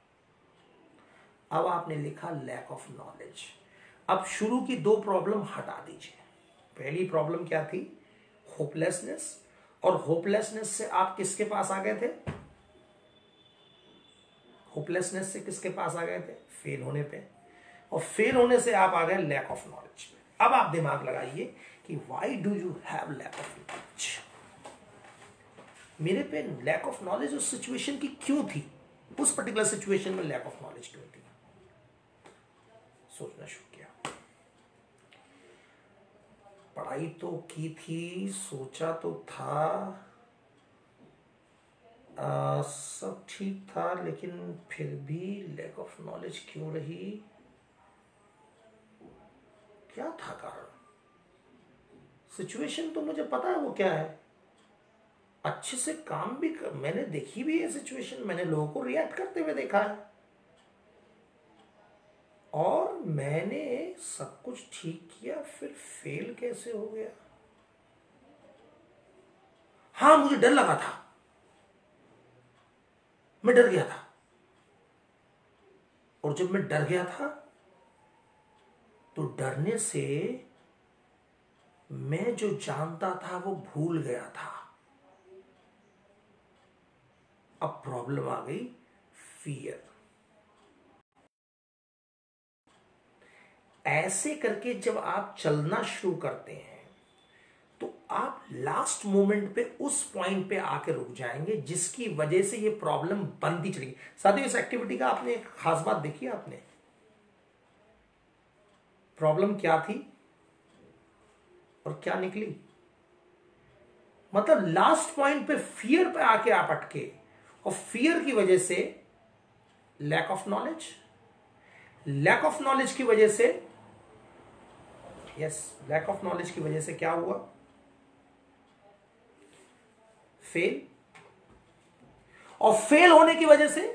अब आपने लिखा लैक ऑफ नॉलेज। अब शुरू की दो प्रॉब्लम हटा दीजिए। पहली प्रॉब्लम क्या थी, होपलेसनेस, और होपलेसनेस से आप किसके पास आ गए थे? होपलेसनेस से किसके पास आ गए थे? फेल होने पे। और फेल होने से आप आ गए लैक ऑफ नॉलेज पे। अब आप दिमाग लगाइए कि why do you have lack of knowledge? मेरे पे लैक ऑफ नॉलेज उस सिचुएशन की क्यों थी? उस पर्टिकुलर सिचुएशन में लैक ऑफ नॉलेज क्यों थी? सोचना शुरू किया। पढ़ाई तो की थी, सोचा तो था, आ, सब ठीक था, लेकिन फिर भी लैक ऑफ नॉलेज क्यों रही? क्या था कारण? सिचुएशन तो मुझे पता है वो क्या है, अच्छे से काम भी कर, मैंने देखी भी है सिचुएशन, मैंने लोगों को रिएक्ट करते हुए देखा है, और मैंने सब कुछ ठीक किया, फिर फेल कैसे हो गया? हाँ, मुझे डर लगा था, मैं डर गया था, और जब मैं डर गया था तो डरने से मैं जो जानता था वो भूल गया था। अब प्रॉब्लम आ गई फियर। ऐसे करके जब आप चलना शुरू करते हैं तो आप लास्ट मोमेंट पे उस पॉइंट पे आके रुक जाएंगे, जिसकी वजह से ये प्रॉब्लम बनती चलेगी। साथियों, इस एक्टिविटी का आपने एक खास बात देखी? आपने प्रॉब्लम क्या थी और क्या निकली? मतलब लास्ट पॉइंट पे फियर पे आके आप अटके, और फियर की वजह से lack of knowledge, lack of knowledge की वजह से यस लैक ऑफ नॉलेज की वजह से क्या हुआ? फेल, और फेल होने की वजह से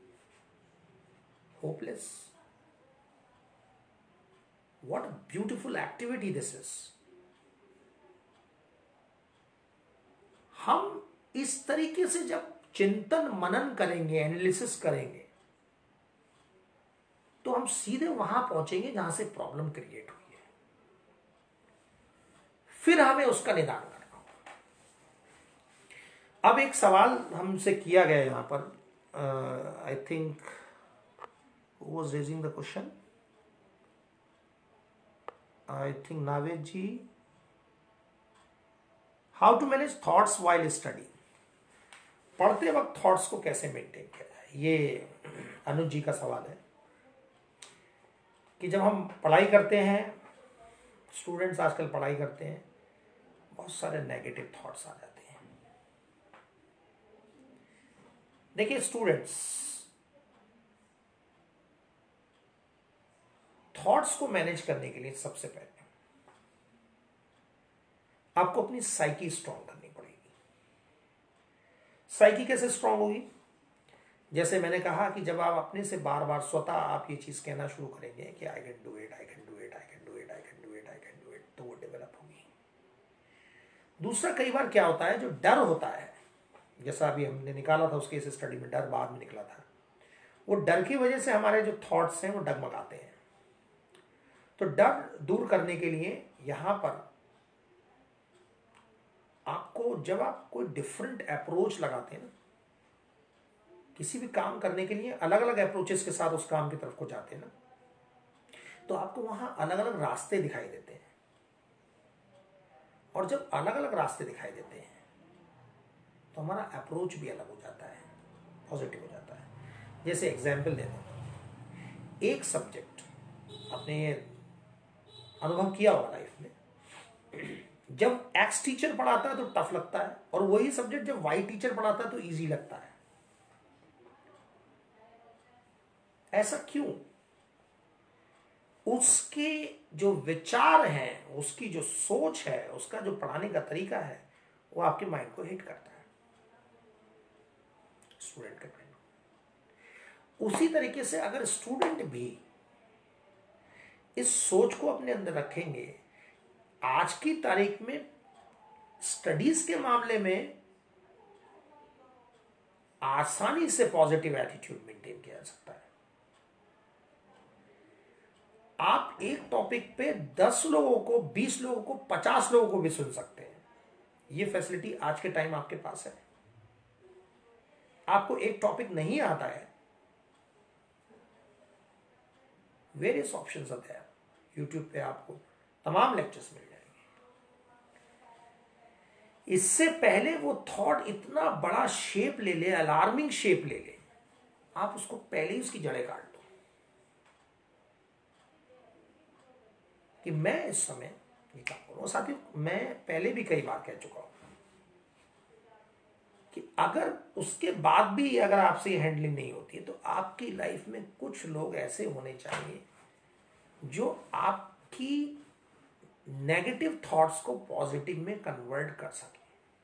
hopeless. What a beautiful activity this is. हम इस तरीके से जब चिंतन मनन करेंगे, एनालिसिस करेंगे, तो हम सीधे वहां पहुंचेंगे जहां से प्रॉब्लम क्रिएट हुई है, फिर हमें उसका निदान करना होगा। अब एक सवाल हमसे किया गया यहां पर, I think who was raising the question? I think Naved ji. How to manage thoughts while study? पढ़ते वक्त थॉट्स को कैसे मेंटेन किया जाए, ये अनुज जी का सवाल है। कि जब हम पढ़ाई करते हैं, स्टूडेंट्स आजकल पढ़ाई करते हैं, बहुत सारे नेगेटिव थॉट्स आ जाते हैं। देखिए स्टूडेंट्स, थॉट्स को मैनेज करने के लिए सबसे पहले आपको अपनी साइकी स्ट्रांग करनी पड़ेगी। साइकी कैसे स्ट्रांग होगी? जैसे मैंने कहा कि जब आप अपने से बार बार स्वतः आप ये चीज कहना शुरू करेंगे कि I can do it, I can do it, I can do it, I can do it, I can do it, तो वो डेवलप होगी। दूसरा, कई बार क्या होता है, जो डर होता है, जैसा अभी हमने निकाला था उसके इस स्टडी में, डर बाद में निकला था, वो डर की वजह से हमारे जो थॉट्स हैं वो डगमगाते हैं। तो डर दूर करने के लिए यहां पर आपको, जब आप कोई डिफरेंट अप्रोच लगाते हैं ना, किसी भी काम करने के लिए अलग अलग अप्रोचेस के साथ उस काम की तरफ को जाते हैं ना, तो आपको वहां अलग अलग रास्ते दिखाई देते हैं। और जब अलग अलग रास्ते दिखाई देते हैं तो हमारा अप्रोच भी अलग हो जाता है, पॉजिटिव हो जाता है। जैसे एग्जाम्पल देता हूं, एक सब्जेक्ट आपने अनुभव किया होगा लाइफ में, जब एक्स टीचर पढ़ाता है तो टफ लगता है, और वही सब्जेक्ट जब वाई टीचर पढ़ाता है तो इजी लगता है। ऐसा क्यों? उसके जो विचार हैं, उसकी जो सोच है, उसका जो पढ़ाने का तरीका है, वो आपके माइंड को हिट करता है, स्टूडेंट के माइंड को। उसी तरीके से अगर स्टूडेंट भी इस सोच को अपने अंदर रखेंगे, आज की तारीख में स्टडीज के मामले में आसानी से पॉजिटिव एटीट्यूड मेंटेन किया जा सकता है। आप एक टॉपिक पे दस लोगों को, बीस लोगों को, पचास लोगों को भी सुन सकते हैं, ये फैसिलिटी आज के टाइम आपके पास है। आपको एक टॉपिक नहीं आता है, वेरियस ऑप्शंस आते हैं यूट्यूब पे, आपको तमाम लेक्चर्स मिल जाएंगे। इससे पहले वो थॉट इतना बड़ा शेप ले ले, अलार्मिंग शेप ले ले, आप उसको पहले ही उसकी जड़ें काट दो कि मैं इस समय ये काम करूं। साथियों, मैं पहले भी कई बार कह चुका हूं कि अगर उसके बाद भी अगर आपसे ये हैंडलिंग नहीं होती है तो आपकी लाइफ में कुछ लोग ऐसे होने चाहिए जो आपकी नेगेटिव थॉट्स को पॉजिटिव में कन्वर्ट कर सके।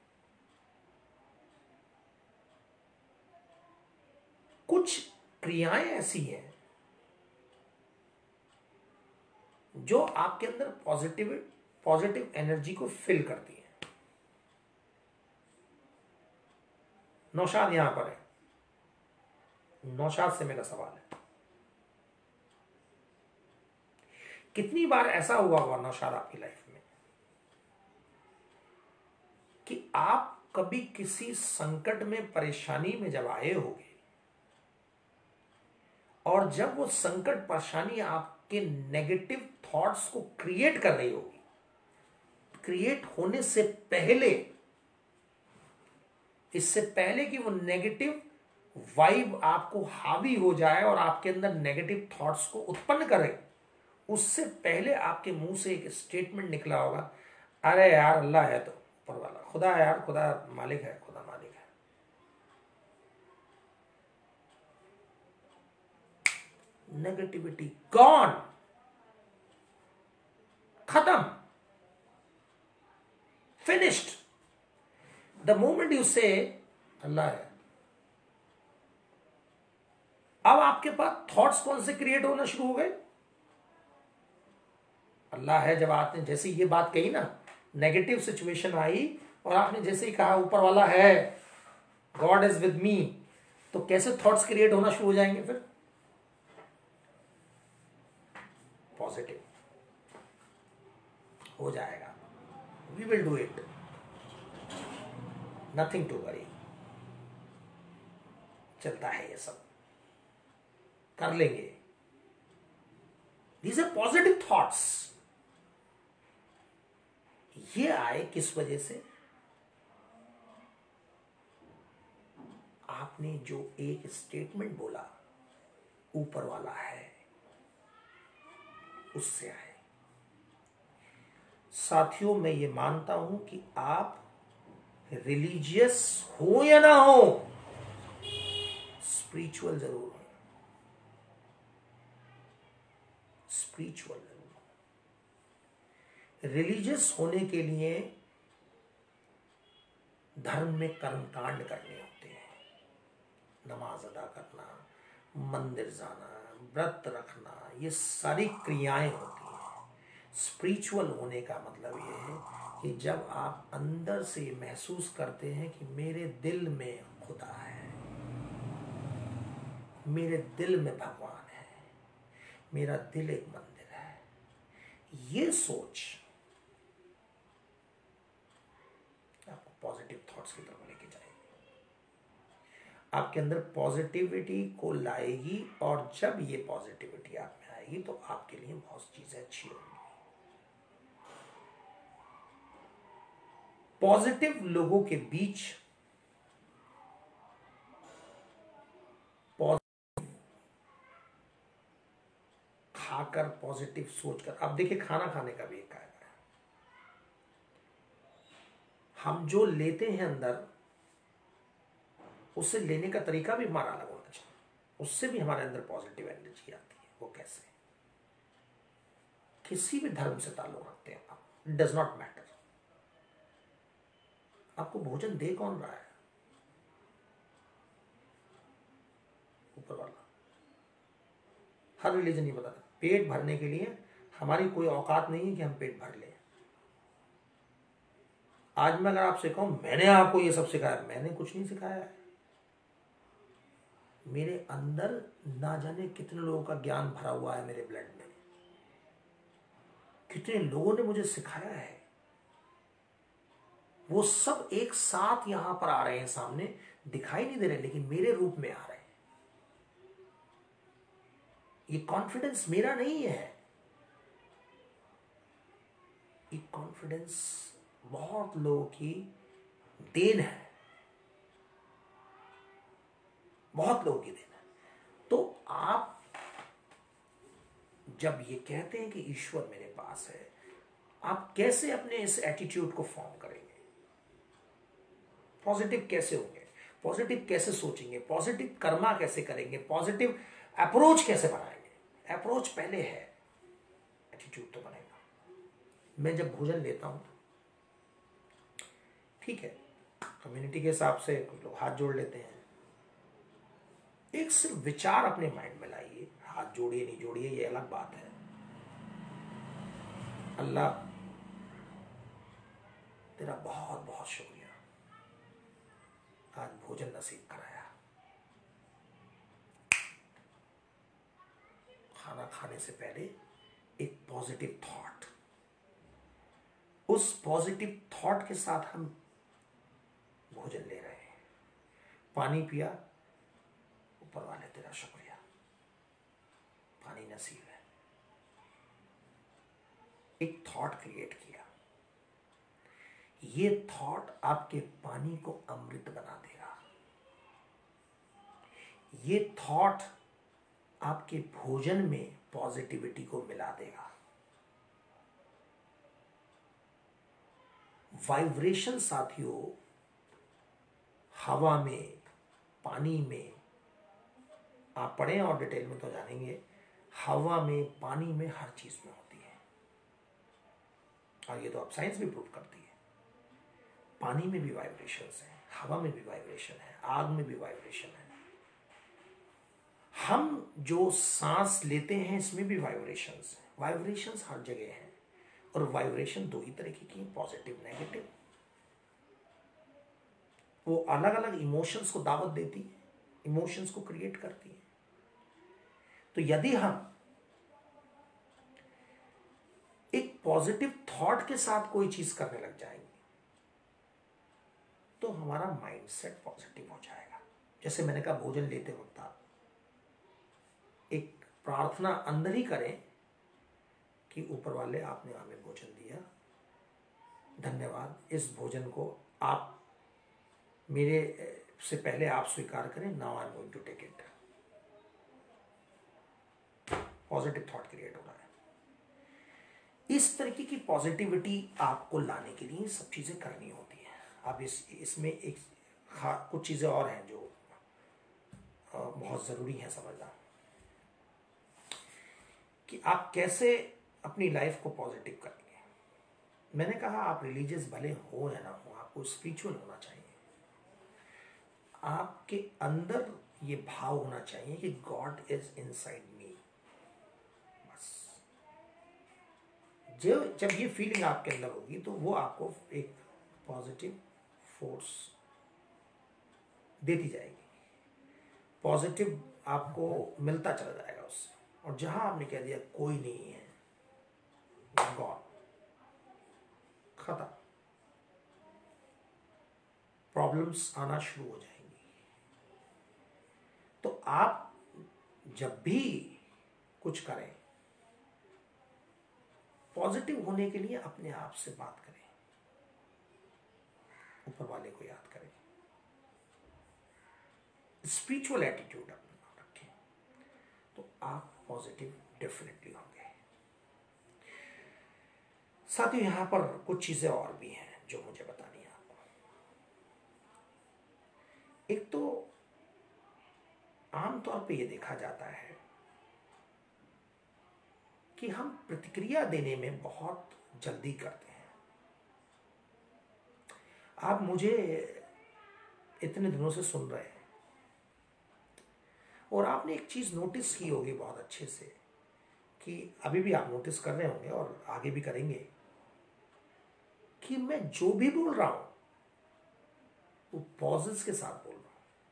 कुछ क्रियाएं ऐसी हैं जो आपके अंदर पॉजिटिव पॉजिटिव एनर्जी को फिल करती है। नौशाद यहां पर है, नौशाद से मेरा सवाल है, कितनी बार ऐसा हुआ हुआ नौशाद आपकी लाइफ में कि आप कभी किसी संकट में, परेशानी में जब आए होगे और जब वो संकट परेशानी आपके नेगेटिव थॉट्स को क्रिएट कर रही होगी, क्रिएट होने से पहले, इससे पहले कि वो नेगेटिव वाइब आपको हावी हो जाए और आपके अंदर नेगेटिव थॉट्स को उत्पन्न करे, उससे पहले आपके मुंह से एक स्टेटमेंट निकला होगा, अरे यार अल्लाह है तो ऊपर वाला, खुदा है यार, खुदा मालिक है, खुदा मालिक है। नेगेटिविटी गॉन, खत्म, फिनिश्ड। द मोमेंट यू से अल्लाह है, अब आपके पास थॉट्स कौन से क्रिएट होना शुरू हो गए? अल्लाह है। जब आपने जैसे ये बात कही ना, नेगेटिव सिचुएशन आई और आपने जैसे ही कहा ऊपर वाला है, गॉड इज विद मी, तो कैसे थॉट्स क्रिएट होना शुरू हो जाएंगे? फिर पॉजिटिव हो जाएगा। We will do it, nothing to worry. चलता है ये सब, कर लेंगे। These are positive thoughts. ये आए किस वजह से? आपने जो एक स्टेटमेंट बोला, ऊपर वाला है, उससे आए। साथियों, मैं ये मानता हूं कि आप रिलीजियस हो या ना हो, स्पिरिचुअल जरूर हो, स्पिरिचुअल जरूर हो। रिलीजियस होने के लिए धर्म में कर्मकांड करने होते हैं, नमाज अदा करना, मंदिर जाना, व्रत रखना, ये सारी क्रियाएं होती हैं। स्पिरिचुअल होने का मतलब ये है कि जब आप अंदर से महसूस करते हैं कि मेरे दिल में खुदा है, मेरे दिल में भगवान है, मेरा दिल एक मंदिर है, ये सोच आपको पॉजिटिव थॉट्स की तरफ लेके जाएगी, आपके अंदर पॉजिटिविटी को लाएगी। और जब ये पॉजिटिविटी आप में आएगी तो आपके लिए बहुत चीजें अच्छी होंगी। पॉजिटिव लोगों के बीच खाकर, पॉजिटिव सोचकर, अब देखिए खाना खाने का भी एक कायदा है। हम जो लेते हैं अंदर, उससे लेने का तरीका भी हमारा अलग होना चाहिए, उससे भी हमारे अंदर पॉजिटिव एनर्जी आती है। वो कैसे? किसी भी धर्म से ताल्लुक रखते हैं आप, डज नॉट मैटर, आपको भोजन दे कौन रहा है? ऊपर वाला। हर रिलीजन ये बताता है, पेट भरने के लिए हमारी कोई औकात नहीं है कि हम पेट भर लें। आज मैं अगर आपसे कहूं मैंने आपको ये सब सिखाया, मैंने कुछ नहीं सिखाया है। मेरे अंदर ना जाने कितने लोगों का ज्ञान भरा हुआ है, मेरे ब्लड में कितने लोगों ने मुझे सिखाया है। वो सब एक साथ यहां पर आ रहे हैं, सामने दिखाई नहीं दे रहे लेकिन मेरे रूप में आ रहे हैं। ये कॉन्फिडेंस मेरा नहीं है, ये कॉन्फिडेंस बहुत लोगों की देन है, बहुत लोगों की देन है। तो आप जब ये कहते हैं कि ईश्वर मेरे पास है, आप कैसे अपने इस एटीट्यूड को फॉर्म करेंगे? पॉजिटिव कैसे होंगे? पॉजिटिव कैसे सोचेंगे? पॉजिटिव कर्मा कैसे करेंगे? पॉजिटिव अप्रोच कैसे बनाएंगे? अप्रोच पहले है, एटीट्यूड तो बनेगा। मैं जब भोजन लेता हूं, ठीक है, कम्युनिटी के हिसाब से कुछ लोग हाथ जोड़ लेते हैं। एक सिर्फ विचार अपने माइंड में लाइए, हाथ जोड़िए नहीं जोड़िए ये अलग बात है। अल्लाह तेरा बहुत बहुत शुक्रिया, आज भोजन नसीब कराया। खाना खाने से पहले एक पॉजिटिव थॉट, उस पॉजिटिव थॉट के साथ हम भोजन ले रहे हैं। पानी पिया, ऊपर वाले तेरा शुक्रिया, पानी नसीब है। एक थॉट क्रिएट किया, ये थॉट आपके पानी को अमृत बना देगा। ये थॉट आपके भोजन में पॉजिटिविटी को मिला देगा। वाइब्रेशन साथियों, हवा में, पानी में, आप पढ़ें और डिटेल में तो जानेंगे, हवा में, पानी में, हर चीज में होती है। और ये तो अब साइंस भी प्रूव करती है। पानी में भी वाइब्रेशंस हैं, हवा में भी वाइब्रेशन है, आग में भी वाइब्रेशन है। हम जो सांस लेते हैं इसमें भी वाइब्रेशंस हैं। वाइब्रेशंस हर जगह हैं, और वाइब्रेशन दो ही तरीके की, पॉजिटिव नेगेटिव। वो अलग अलग इमोशंस को दावत देती है, इमोशंस को क्रिएट करती है। तो यदि हम एक पॉजिटिव थॉट के साथ कोई चीज करने लग जाएंगे तो हमारा माइंडसेट पॉजिटिव हो जाएगा। जैसे मैंने कहा, भोजन लेते वक्त आप एक प्रार्थना अंदर ही करें कि ऊपर वाले आपने हमें भोजन दिया, धन्यवाद, इस भोजन को आप मेरे से पहले आप स्वीकार करें, now I am going to take it. Positive thought create हो रहा है। इस तरीके की पॉजिटिविटी आपको लाने के लिए सब चीजें करनी होती हैं। अब इस इसमें एक कुछ चीजें और हैं जो बहुत जरूरी है समझना, कि आप कैसे अपनी लाइफ को पॉजिटिव करेंगे। मैंने कहा, आप रिलीजियस भले हो या ना हो, आपको स्पिरिचुअल होना चाहिए। आपके अंदर ये भाव होना चाहिए कि गॉड इज इनसाइड मी। बस जब जब ये फीलिंग आपके अंदर होगी तो वो आपको एक पॉजिटिव फोर्स देती जाएगी, पॉजिटिव आपको मिलता चला जाएगा उससे। और जहां आपने कह दिया कोई नहीं है, गॉड, खत्म, प्रॉब्लम्स आना शुरू हो जाएंगी। तो आप जब भी कुछ करें, पॉजिटिव होने के लिए अपने आप से बात करें, ऊपर वाले को याद करें, स्पिरिचुअल एटीट्यूड अपना रखें, तो आप पॉजिटिव डेफिनेटली होंगे। साथ ही यहां पर कुछ चीजें और भी हैं जो मुझे बतानी है आपको। एक तो आमतौर पे ये देखा जाता है कि हम प्रतिक्रिया देने में बहुत जल्दी करते हैं। आप मुझे इतने दिनों से सुन रहे हैं और आपने एक चीज नोटिस की होगी बहुत अच्छे से, कि अभी भी आप नोटिस कर रहे होंगे और आगे भी करेंगे, कि मैं जो भी बोल रहा हूं वो पॉजेस के साथ बोल रहा हूं।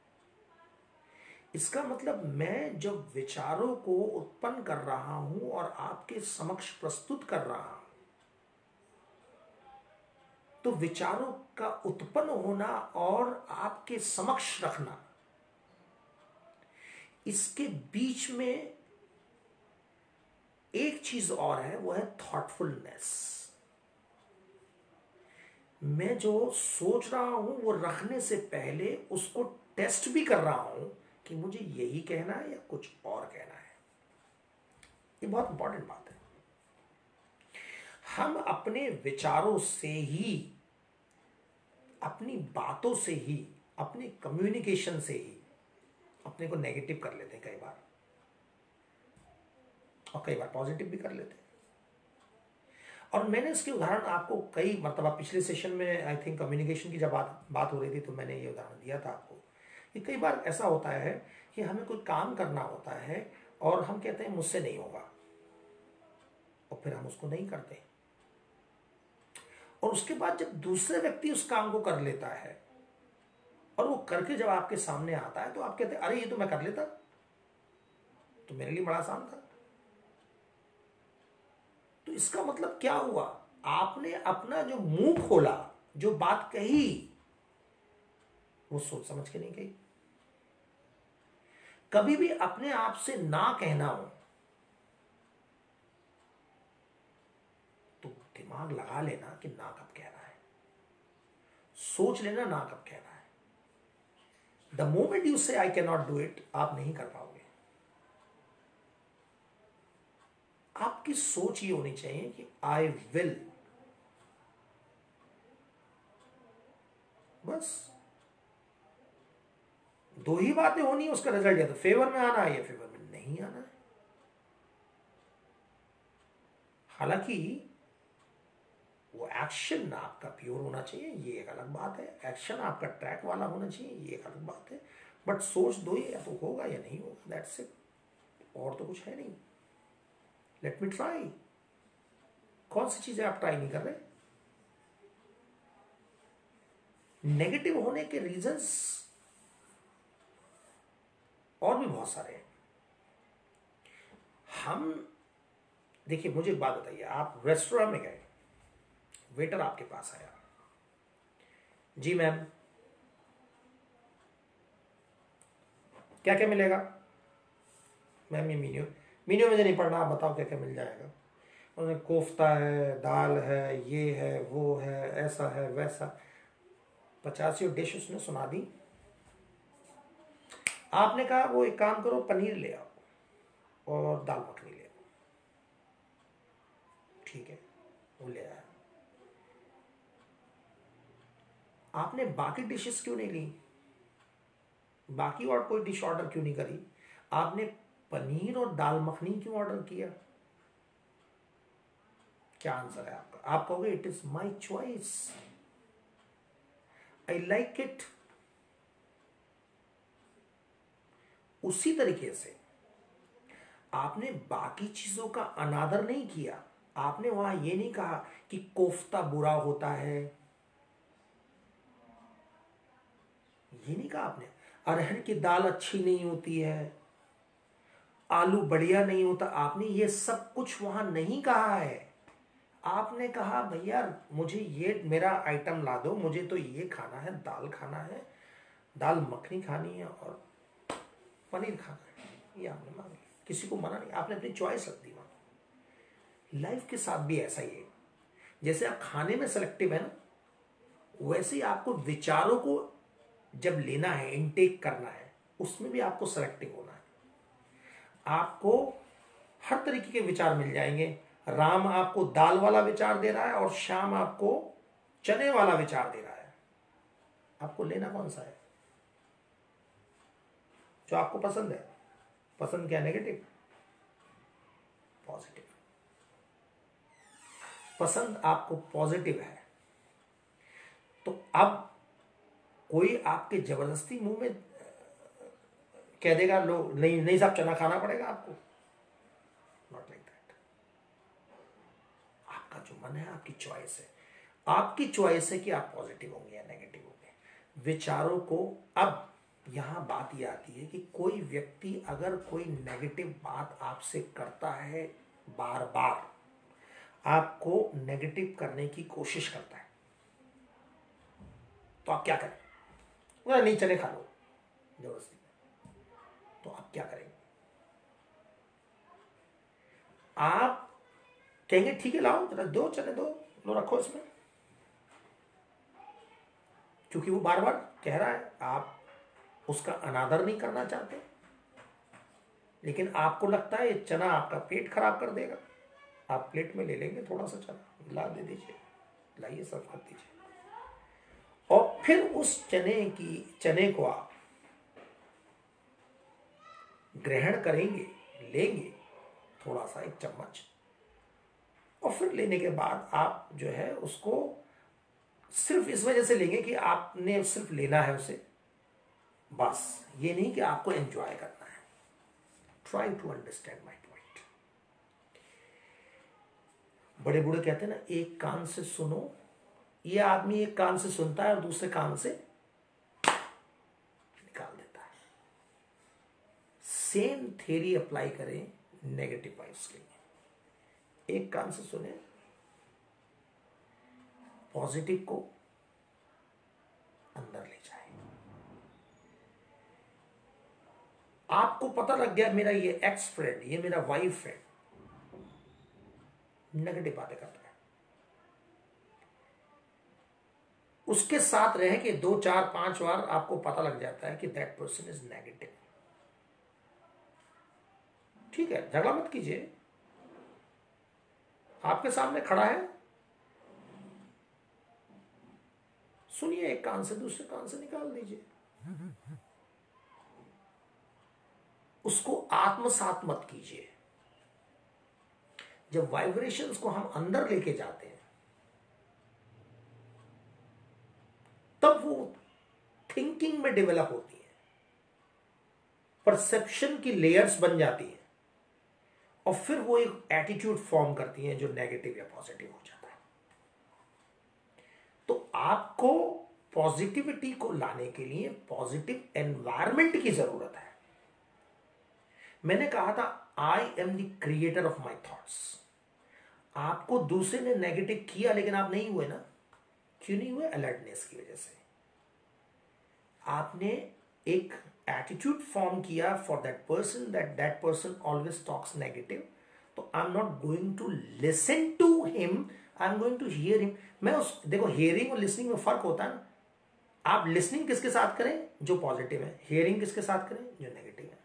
इसका मतलब मैं जब विचारों को उत्पन्न कर रहा हूं और आपके समक्ष प्रस्तुत कर रहा हूं, तो विचारों का उत्पन्न होना और आपके समक्ष रखना, इसके बीच में एक चीज और है, वो है थॉटफुलनेस। मैं जो सोच रहा हूं वो रखने से पहले उसको टेस्ट भी कर रहा हूं कि मुझे यही कहना है या कुछ और कहना है। ये बहुत इंपॉर्टेंट बात है। हम अपने विचारों से ही, अपनी बातों से ही, अपने कम्युनिकेशन से ही अपने को नेगेटिव कर लेते हैं कई बार, और कई बार पॉजिटिव भी कर लेते हैं। और मैंने इसके उदाहरण आपको कई मरतबा पिछले सेशन में, आई थिंक कम्युनिकेशन की जब बात बात हो रही थी तो मैंने ये उदाहरण दिया था आपको कि कई बार ऐसा होता है कि हमें कोई काम करना होता है और हम कहते हैं मुझसे नहीं होगा, और फिर हम उसको नहीं करते, और उसके बाद जब दूसरे व्यक्ति उस काम को कर लेता है और वो करके जब आपके सामने आता है तो आप कहते हैं अरे ये तो मैं कर लेता, तो मेरे लिए बड़ा आसान था। तो इसका मतलब क्या हुआ? आपने अपना जो मुंह खोला, जो बात कही, वो सोच समझ के नहीं कही। कभी भी अपने आप से ना कहना हो तो दिमाग लगा लेना कि ना कब कह रहा है, सोच लेना ना कब कह रहा है। द मोमेंट यू से I can not do it, आप नहीं कर पाओगे। आपकी सोच ये होनी चाहिए कि आई विल, बस दो ही बातें होनी है, उसका रिजल्ट या तो फेवर में आना है या फेवर में नहीं आना है। हालांकि वो एक्शन आपका प्योर होना चाहिए, ये एक अलग बात है। एक्शन आपका ट्रैक वाला होना चाहिए, ये एक अलग बात है। बट सोच दो, या तो होगा या नहीं होगा, दैट्स इट, और तो कुछ है नहीं। Let me try. कौन सी चीजें आप ट्राई नहीं कर रहे? नेगेटिव होने के रीजंस और भी बहुत सारे हैं। हम देखिए, मुझे एक बात बताइए, आप रेस्टोरेंट में गए, वेटर आपके पास आया, जी मैम क्या क्या मिलेगा? मैम ये मीन्यू मीन्यू मुझे नहीं पढ़ना, आप बताओ क्या क्या मिल जाएगा। उन्हें कोफ्ता है, दाल है, ये है, वो है, ऐसा है, वैसा, पचासी डिश उसने सुना दी। आपने कहा वो एक काम करो, पनीर ले आओ और दाल मखनी ले आओ। ठीक है, वो ले आया। आपने बाकी डिशेस क्यों नहीं ली? बाकी और कोई डिश ऑर्डर क्यों नहीं करी? आपने पनीर और दाल मखनी क्यों ऑर्डर किया? क्या आंसर है आपका? आप कहोगे it is my choice, I like it. उसी तरीके से आपने बाकी चीजों का अनादर नहीं किया। आपने वहां यह नहीं कहा कि कोफ्ता बुरा होता है, ये नहीं कहा आपने। अरहर की दाल अच्छी नहीं होती है, आलू बढ़िया नहीं होता, आपने ये सब कुछ वहां नहीं कहा है। आपने कहा भैया मुझे ये मेरा आइटम ला दो, मुझे तो ये खाना है, दाल खाना है, दाल मखनी खानी है और पनीर खाना है, ये आपने मांग लिया। किसी को मना नहीं, आपने अपनी चॉइस रख दी वहां। लाइफ के साथ भी ऐसा ही है। जैसे आप खाने में सेलेक्टिव है ना, वैसे ही आपको विचारों को जब लेना है, इनटेक करना है, उसमें भी आपको सेलेक्टिव होना है। आपको हर तरीके के विचार मिल जाएंगे। राम आपको दाल वाला विचार दे रहा है और श्याम आपको चने वाला विचार दे रहा है। आपको लेना कौन सा है? जो आपको पसंद है। पसंद क्या? Negative, positive. पसंद आपको पॉजिटिव है, तो अब कोई आपके जबरदस्ती मुंह में कह देगा लो नहीं नहीं साहब चना खाना पड़ेगा आपको, नॉट लाइक दैट। आपका जो मन है, आपकी चॉइस है। आपकी चॉइस है कि आप पॉजिटिव होंगे या नेगेटिव होंगे। विचारों को, अब यहां बात यह आती है कि कोई व्यक्ति अगर कोई नेगेटिव बात आपसे करता है, बार बार आपको नेगेटिव करने की कोशिश करता है, तो आप क्या करें? बोला नहीं चने खा लो जबरदस्ती। तो आप क्या करेंगे? आप कहेंगे ठीक है लाओ जरा दो चने दो लो रखो इसमें, क्योंकि वो बार बार कह रहा है, आप उसका अनादर नहीं करना चाहते, लेकिन आपको लगता है ये चना आपका पेट खराब कर देगा। आप प्लेट में ले लेंगे थोड़ा सा चना, ला दे दीजिए, लाइए सर्व कर दीजिए, और फिर उस चने की चने को आप ग्रहण करेंगे, लेंगे थोड़ा सा एक चम्मच, और फिर लेने के बाद आप जो है उसको सिर्फ इस वजह से लेंगे कि आपने सिर्फ लेना है उसे, बस ये नहीं कि आपको एंजॉय करना है। Try to understand my point. बड़े बूढ़े कहते हैं ना, एक कान से सुनो। ये आदमी एक कान से सुनता है और दूसरे कान से निकाल देता है। सेम थ्योरी अप्लाई करें नेगेटिव वाइब्स के लिए। एक कान से सुने, पॉजिटिव को अंदर ले जाए। आपको पता लग गया मेरा ये एक्स फ्रेंड, ये मेरा वाई फ्रेंड नेगेटिव बातें करता है, उसके साथ रह के दो चार पांच बार आपको पता लग जाता है कि दैट पर्सन इज नेगेटिव। ठीक है, झगड़ा मत कीजिए, आपके सामने खड़ा है, सुनिए, एक कान से दूसरे कान से निकाल दीजिए, उसको आत्मसात मत कीजिए। जब वाइब्रेशंस को हम अंदर लेके जाते हैं तब वो थिंकिंग में डेवलप होती है, परसेप्शन की लेयर्स बन जाती है, और फिर वो एक एटीट्यूड फॉर्म करती है जो नेगेटिव या पॉजिटिव हो जाता है। तो आपको पॉजिटिविटी को लाने के लिए पॉजिटिव एनवायरनमेंट की जरूरत है। मैंने कहा था आई am the creator of my thoughts. आपको दूसरे ने नेगेटिव किया लेकिन आप नहीं हुए ना, क्यों नहीं हुए? अलर्टनेस की वजह से। आपने एक एटीट्यूड फॉर्म किया for that person, that that person always talks negative, तो आई am not going to listen to him, I am going to hear him. मैं उस देखो, हियरिंग और लिसनिंग में फर्क होता है ना। आप लिसनिंग किसके साथ करें? जो पॉजिटिव है। हियरिंग किसके साथ करें? जो नेगेटिव है।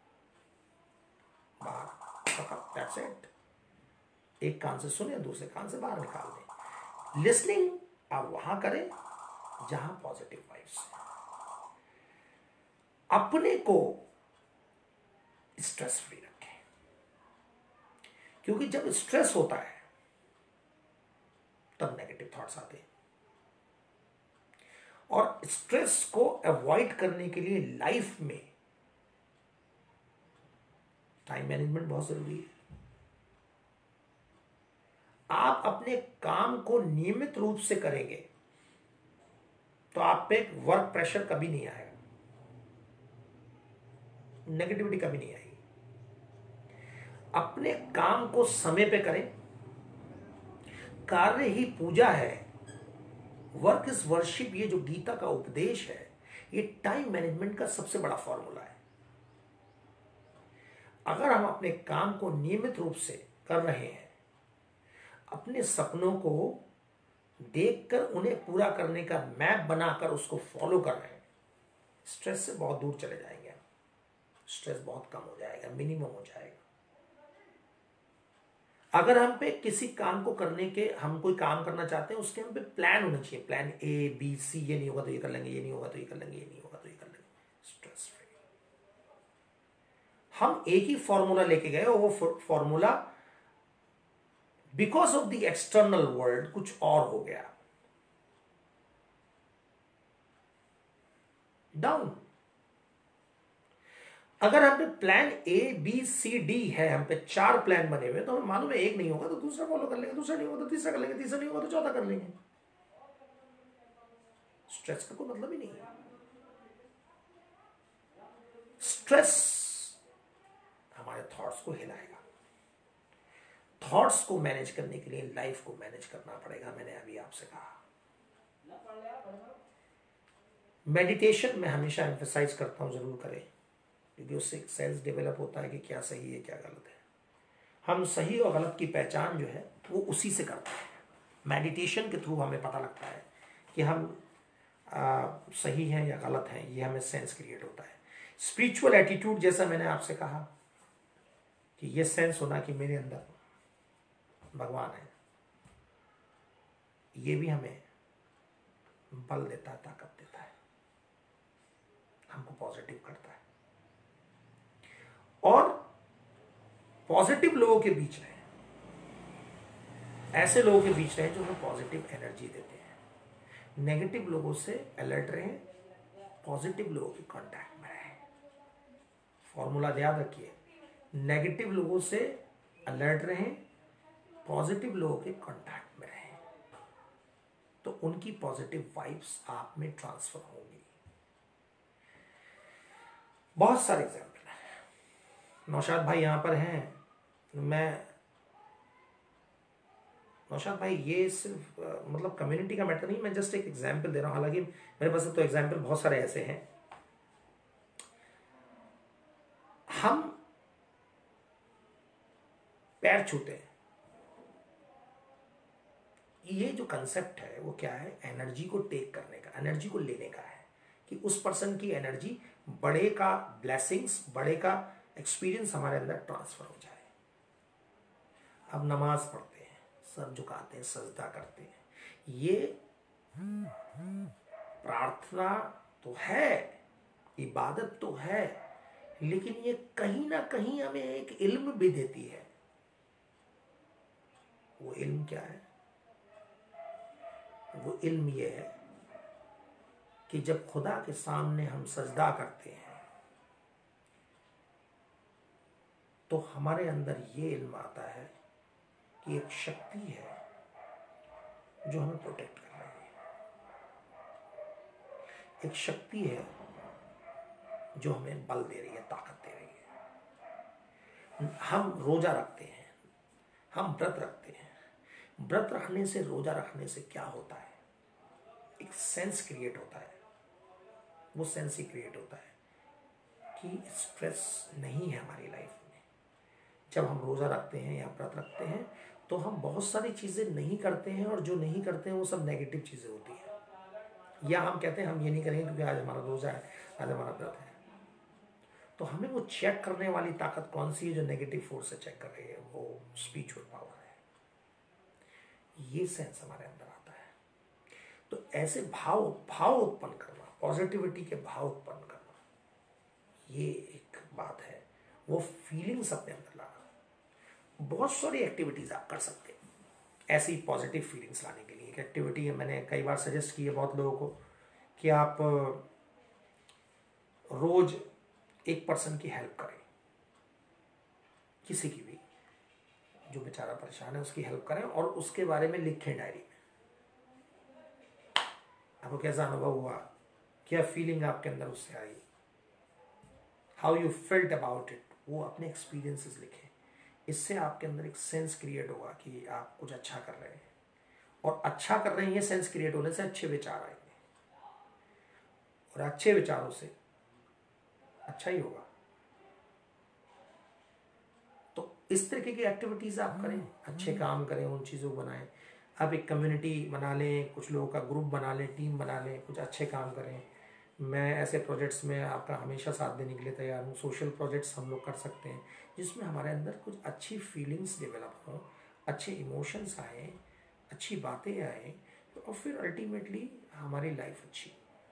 That's it. एक कान से सुने, दूसरे कान से बाहर निकाल दें। लिसनिंग आप वहां करें जहां पॉजिटिव वाइब्स है। अपने को स्ट्रेस फ्री रखें, क्योंकि जब स्ट्रेस होता है तब नेगेटिव थॉट्स आते हैं, और स्ट्रेस को अवॉइड करने के लिए लाइफ में टाइम मैनेजमेंट बहुत जरूरी है। आप अपने काम को नियमित रूप से करेंगे तो आप पे वर्क प्रेशर कभी नहीं आएगा, नेगेटिविटी कभी नहीं आएगी। अपने काम को समय पे करें। कार्य ही पूजा है, वर्क इज वर्शिप। ये जो गीता का उपदेश है, ये टाइम मैनेजमेंट का सबसे बड़ा फॉर्मूला है। अगर हम अपने काम को नियमित रूप से कर रहे हैं, अपने सपनों को देखकर उन्हें पूरा करने का मैप बनाकर उसको फॉलो कर रहे हैं, स्ट्रेस से बहुत दूर चले जाएंगे। स्ट्रेस बहुत कम हो जाएगा, मिनिमम हो जाएगा। अगर हम पे किसी काम को करने के, हम कोई काम करना चाहते हैं, उसके हम पे प्लान होना चाहिए। प्लान ए बी सी, ये नहीं होगा तो ये कर लेंगे, ये नहीं होगा तो ये कर लेंगे, ये नहीं होगा तो ये कर लेंगे। Stress free. हम एक ही फॉर्मूला लेके गए और वो formula because of the external world कुछ और हो गया, डाउन। अगर हम पे plan A B C D है, हम पे चार प्लान बने हुए, तो हमें मालूम है एक नहीं होगा तो दूसरा फॉलो कर लेंगे, दूसरा नहीं होगा तो तीसरा कर लेंगे, तीसरा नहीं होगा तो चौथा कर लेंगे। स्ट्रेस का कोई मतलब ही नहीं है। स्ट्रेस हमारे थॉट्स को हिलाएगा। थॉट्स को मैनेज करने के लिए लाइफ को मैनेज करना पड़ेगा। मैंने अभी आपसे कहा मेडिटेशन मैं हमेशा एम्फेसाइज करता हूँ ज़रूर करें, क्योंकि उससे एक सेंस डेवलप होता है कि क्या सही है क्या गलत है। हम सही और गलत की पहचान जो है वो उसी से करते हैं। मेडिटेशन के थ्रू हमें पता लगता है कि हम आ, सही हैं या गलत हैं, ये हमें सेंस क्रिएट होता है। स्पिरिचुअल एटीट्यूड, जैसा मैंने आपसे कहा कि ये सेंस होना कि मेरे अंदर भगवान है, ये भी हमें बल देता है, ताकत देता है, हमको पॉजिटिव करता है। और पॉजिटिव लोगों के बीच रहें, ऐसे लोगों के बीच रहें जो हमें पॉजिटिव एनर्जी देते हैं। नेगेटिव लोगों से अलर्ट रहें, पॉजिटिव लोगों के कांटेक्ट में रहें। फॉर्मूला याद रखिए, नेगेटिव लोगों से अलर्ट रहें, पॉजिटिव लोगों के कांटेक्ट में रहें, तो उनकी पॉजिटिव वाइब्स आप में ट्रांसफर होंगी। बहुत सारे एग्जाम्पल हैं। नौशाद भाई यहां पर हैं, मैं नौशाद भाई ये सिर्फ आ, मतलब कम्युनिटी का मैटर नहीं, मैं जस्ट एक एग्जाम्पल दे रहा हूं। हालांकि मेरे पास तो एग्जाम्पल बहुत सारे ऐसे हैं। हम पैर छूते हैं, ये जो कंसेप्ट है वो क्या है, एनर्जी को टेक करने का, एनर्जी को लेने का है, कि उस पर्सन की एनर्जी, बड़े का ब्लेसिंग्स, बड़े का एक्सपीरियंस हमारे अंदर ट्रांसफर हो जाए। अब नमाज पढ़ते हैं, सर झुकाते हैं, सजदा करते हैं, ये प्रार्थना तो है, इबादत तो है, लेकिन ये कहीं ना कहीं हमें एक इल्म भी देती है। वो इल्म क्या है? वो इल्म ये है कि जब खुदा के सामने हम सजदा करते हैं तो हमारे अंदर ये इल्म आता है कि एक शक्ति है जो हमें प्रोटेक्ट कर रही है, एक शक्ति है जो हमें बल दे रही है, ताकत दे रही है। हम रोजा रखते हैं, हम व्रत रखते हैं, व्रत रखने से, रोजा रखने से क्या होता है, एक सेंस क्रिएट होता है। वो सेंस ही क्रिएट होता है कि स्ट्रेस नहीं है हमारी लाइफ में। जब हम रोजा रखते हैं या व्रत रखते हैं तो हम बहुत सारी चीजें नहीं करते हैं, और जो नहीं करते हैं वो सब नेगेटिव चीजें होती हैं। या हम कहते हैं हम ये नहीं करेंगे क्योंकि आज हमारा रोजा है, आज हमारा व्रत है। तो हमें वो चेक करने वाली ताकत कौन सी है जो नेगेटिव फोर्स से चेक कर रही है? वो स्पिरिचुअल पावर है। ये सेंस हमारे अंदर आता है। तो ऐसे भाव भाव उत्पन्न करना, पॉजिटिविटी के भाव उत्पन्न करना, ये एक बात है। वो फीलिंग्स अपने अंदर लाना, बहुत सारी एक्टिविटीज आप कर सकते हैं ऐसी पॉजिटिव फीलिंग्स लाने के लिए। एक एक्टिविटी है, मैंने कई बार सजेस्ट की है बहुत लोगों को, कि आप रोज एक पर्सन की हेल्प करें, किसी की भी, जो बेचारा परेशान है उसकी हेल्प करें, और उसके बारे में लिखें डायरी में। आपको कैसा अनुभव हुआ, क्या फीलिंग आपके अंदर उससे आई, how you felt about it, वो अपने एक्सपीरियंसेस लिखें। इससे आपके अंदर एक सेंस क्रिएट होगा कि आप कुछ अच्छा कर रहे हैं, और अच्छा कर रहे हैं, ये सेंस क्रिएट होने से अच्छे विचार आएंगे, और अच्छे विचारों से अच्छा ही होगा। तो इस तरीके की एक्टिविटीज आप करें, अच्छे काम करें, उन चीज़ों को बनाएं। आप एक कम्युनिटी बना लें, कुछ लोगों का ग्रुप बना लें, टीम बना लें, कुछ अच्छे काम करें। मैं ऐसे प्रोजेक्ट्स में आपका हमेशा साथ देने के लिए तैयार हूँ। सोशल प्रोजेक्ट्स हम लोग कर सकते हैं जिसमें हमारे अंदर कुछ अच्छी फीलिंग्स डेवलप हों, अच्छे इमोशंस आए, अच्छी बातें आए, और फिर अल्टीमेटली हमारी लाइफ अच्छी।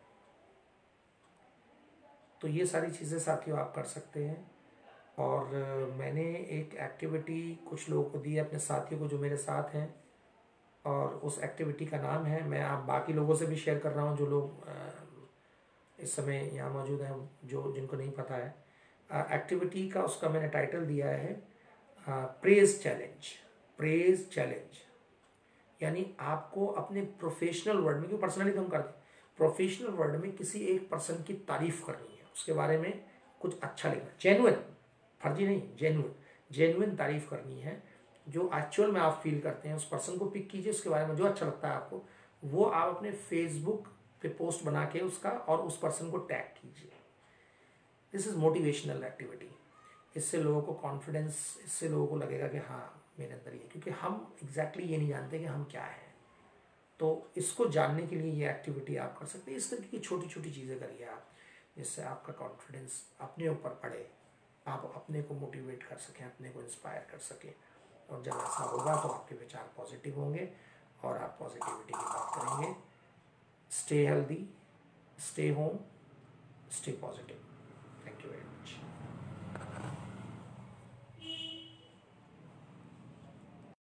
तो ये सारी चीज़ें साथियों आप कर सकते हैं। और मैंने एक एक्टिविटी कुछ लोगों को दी है, अपने साथियों को जो मेरे साथ हैं, और उस एक्टिविटी का नाम है, मैं आप बाकी लोगों से भी शेयर कर रहा हूँ जो लोग इस समय यहाँ मौजूद हैं, जो जिनको नहीं पता है एक्टिविटी का, उसका मैंने टाइटल दिया है प्रेज चैलेंज। प्रेज चैलेंज यानी आपको अपने प्रोफेशनल वर्ड में, क्यों पर्सनली तो हम करते, प्रोफेशनल वर्ड में किसी एक पर्सन की तारीफ करनी है, उसके बारे में कुछ अच्छा लिखना, जेन्युइन, फर्जी नहीं, जेन्युइन जेन्युइन तारीफ करनी है, जो एक्चुअल में आप फील करते हैं। उस पर्सन को पिक कीजिए, उसके बारे में जो अच्छा लगता है आपको, वो आप अपने फेसबुक फिर पोस्ट बना के उसका और उस पर्सन को टैग कीजिए। This is motivational activity. इससे लोगों को कॉन्फिडेंस, इससे लोगों को लगेगा कि हाँ मेरे अंदर ये, क्योंकि हम एग्जैक्टली exactly ये नहीं जानते कि हम क्या हैं। तो इसको जानने के लिए ये एक्टिविटी आप कर सकते हैं। इस तरह की छोटी छोटी चीज़ें करिए आप, जिससे आपका कॉन्फिडेंस अपने ऊपर पड़े, आप अपने को मोटिवेट कर सकें, अपने को इंस्पायर कर सकें। और जब ऐसा होगा तो आपके विचार पॉजिटिव होंगे और आप पॉजिटिविटी की बात करेंगे। Stay healthy, stay home, stay positive.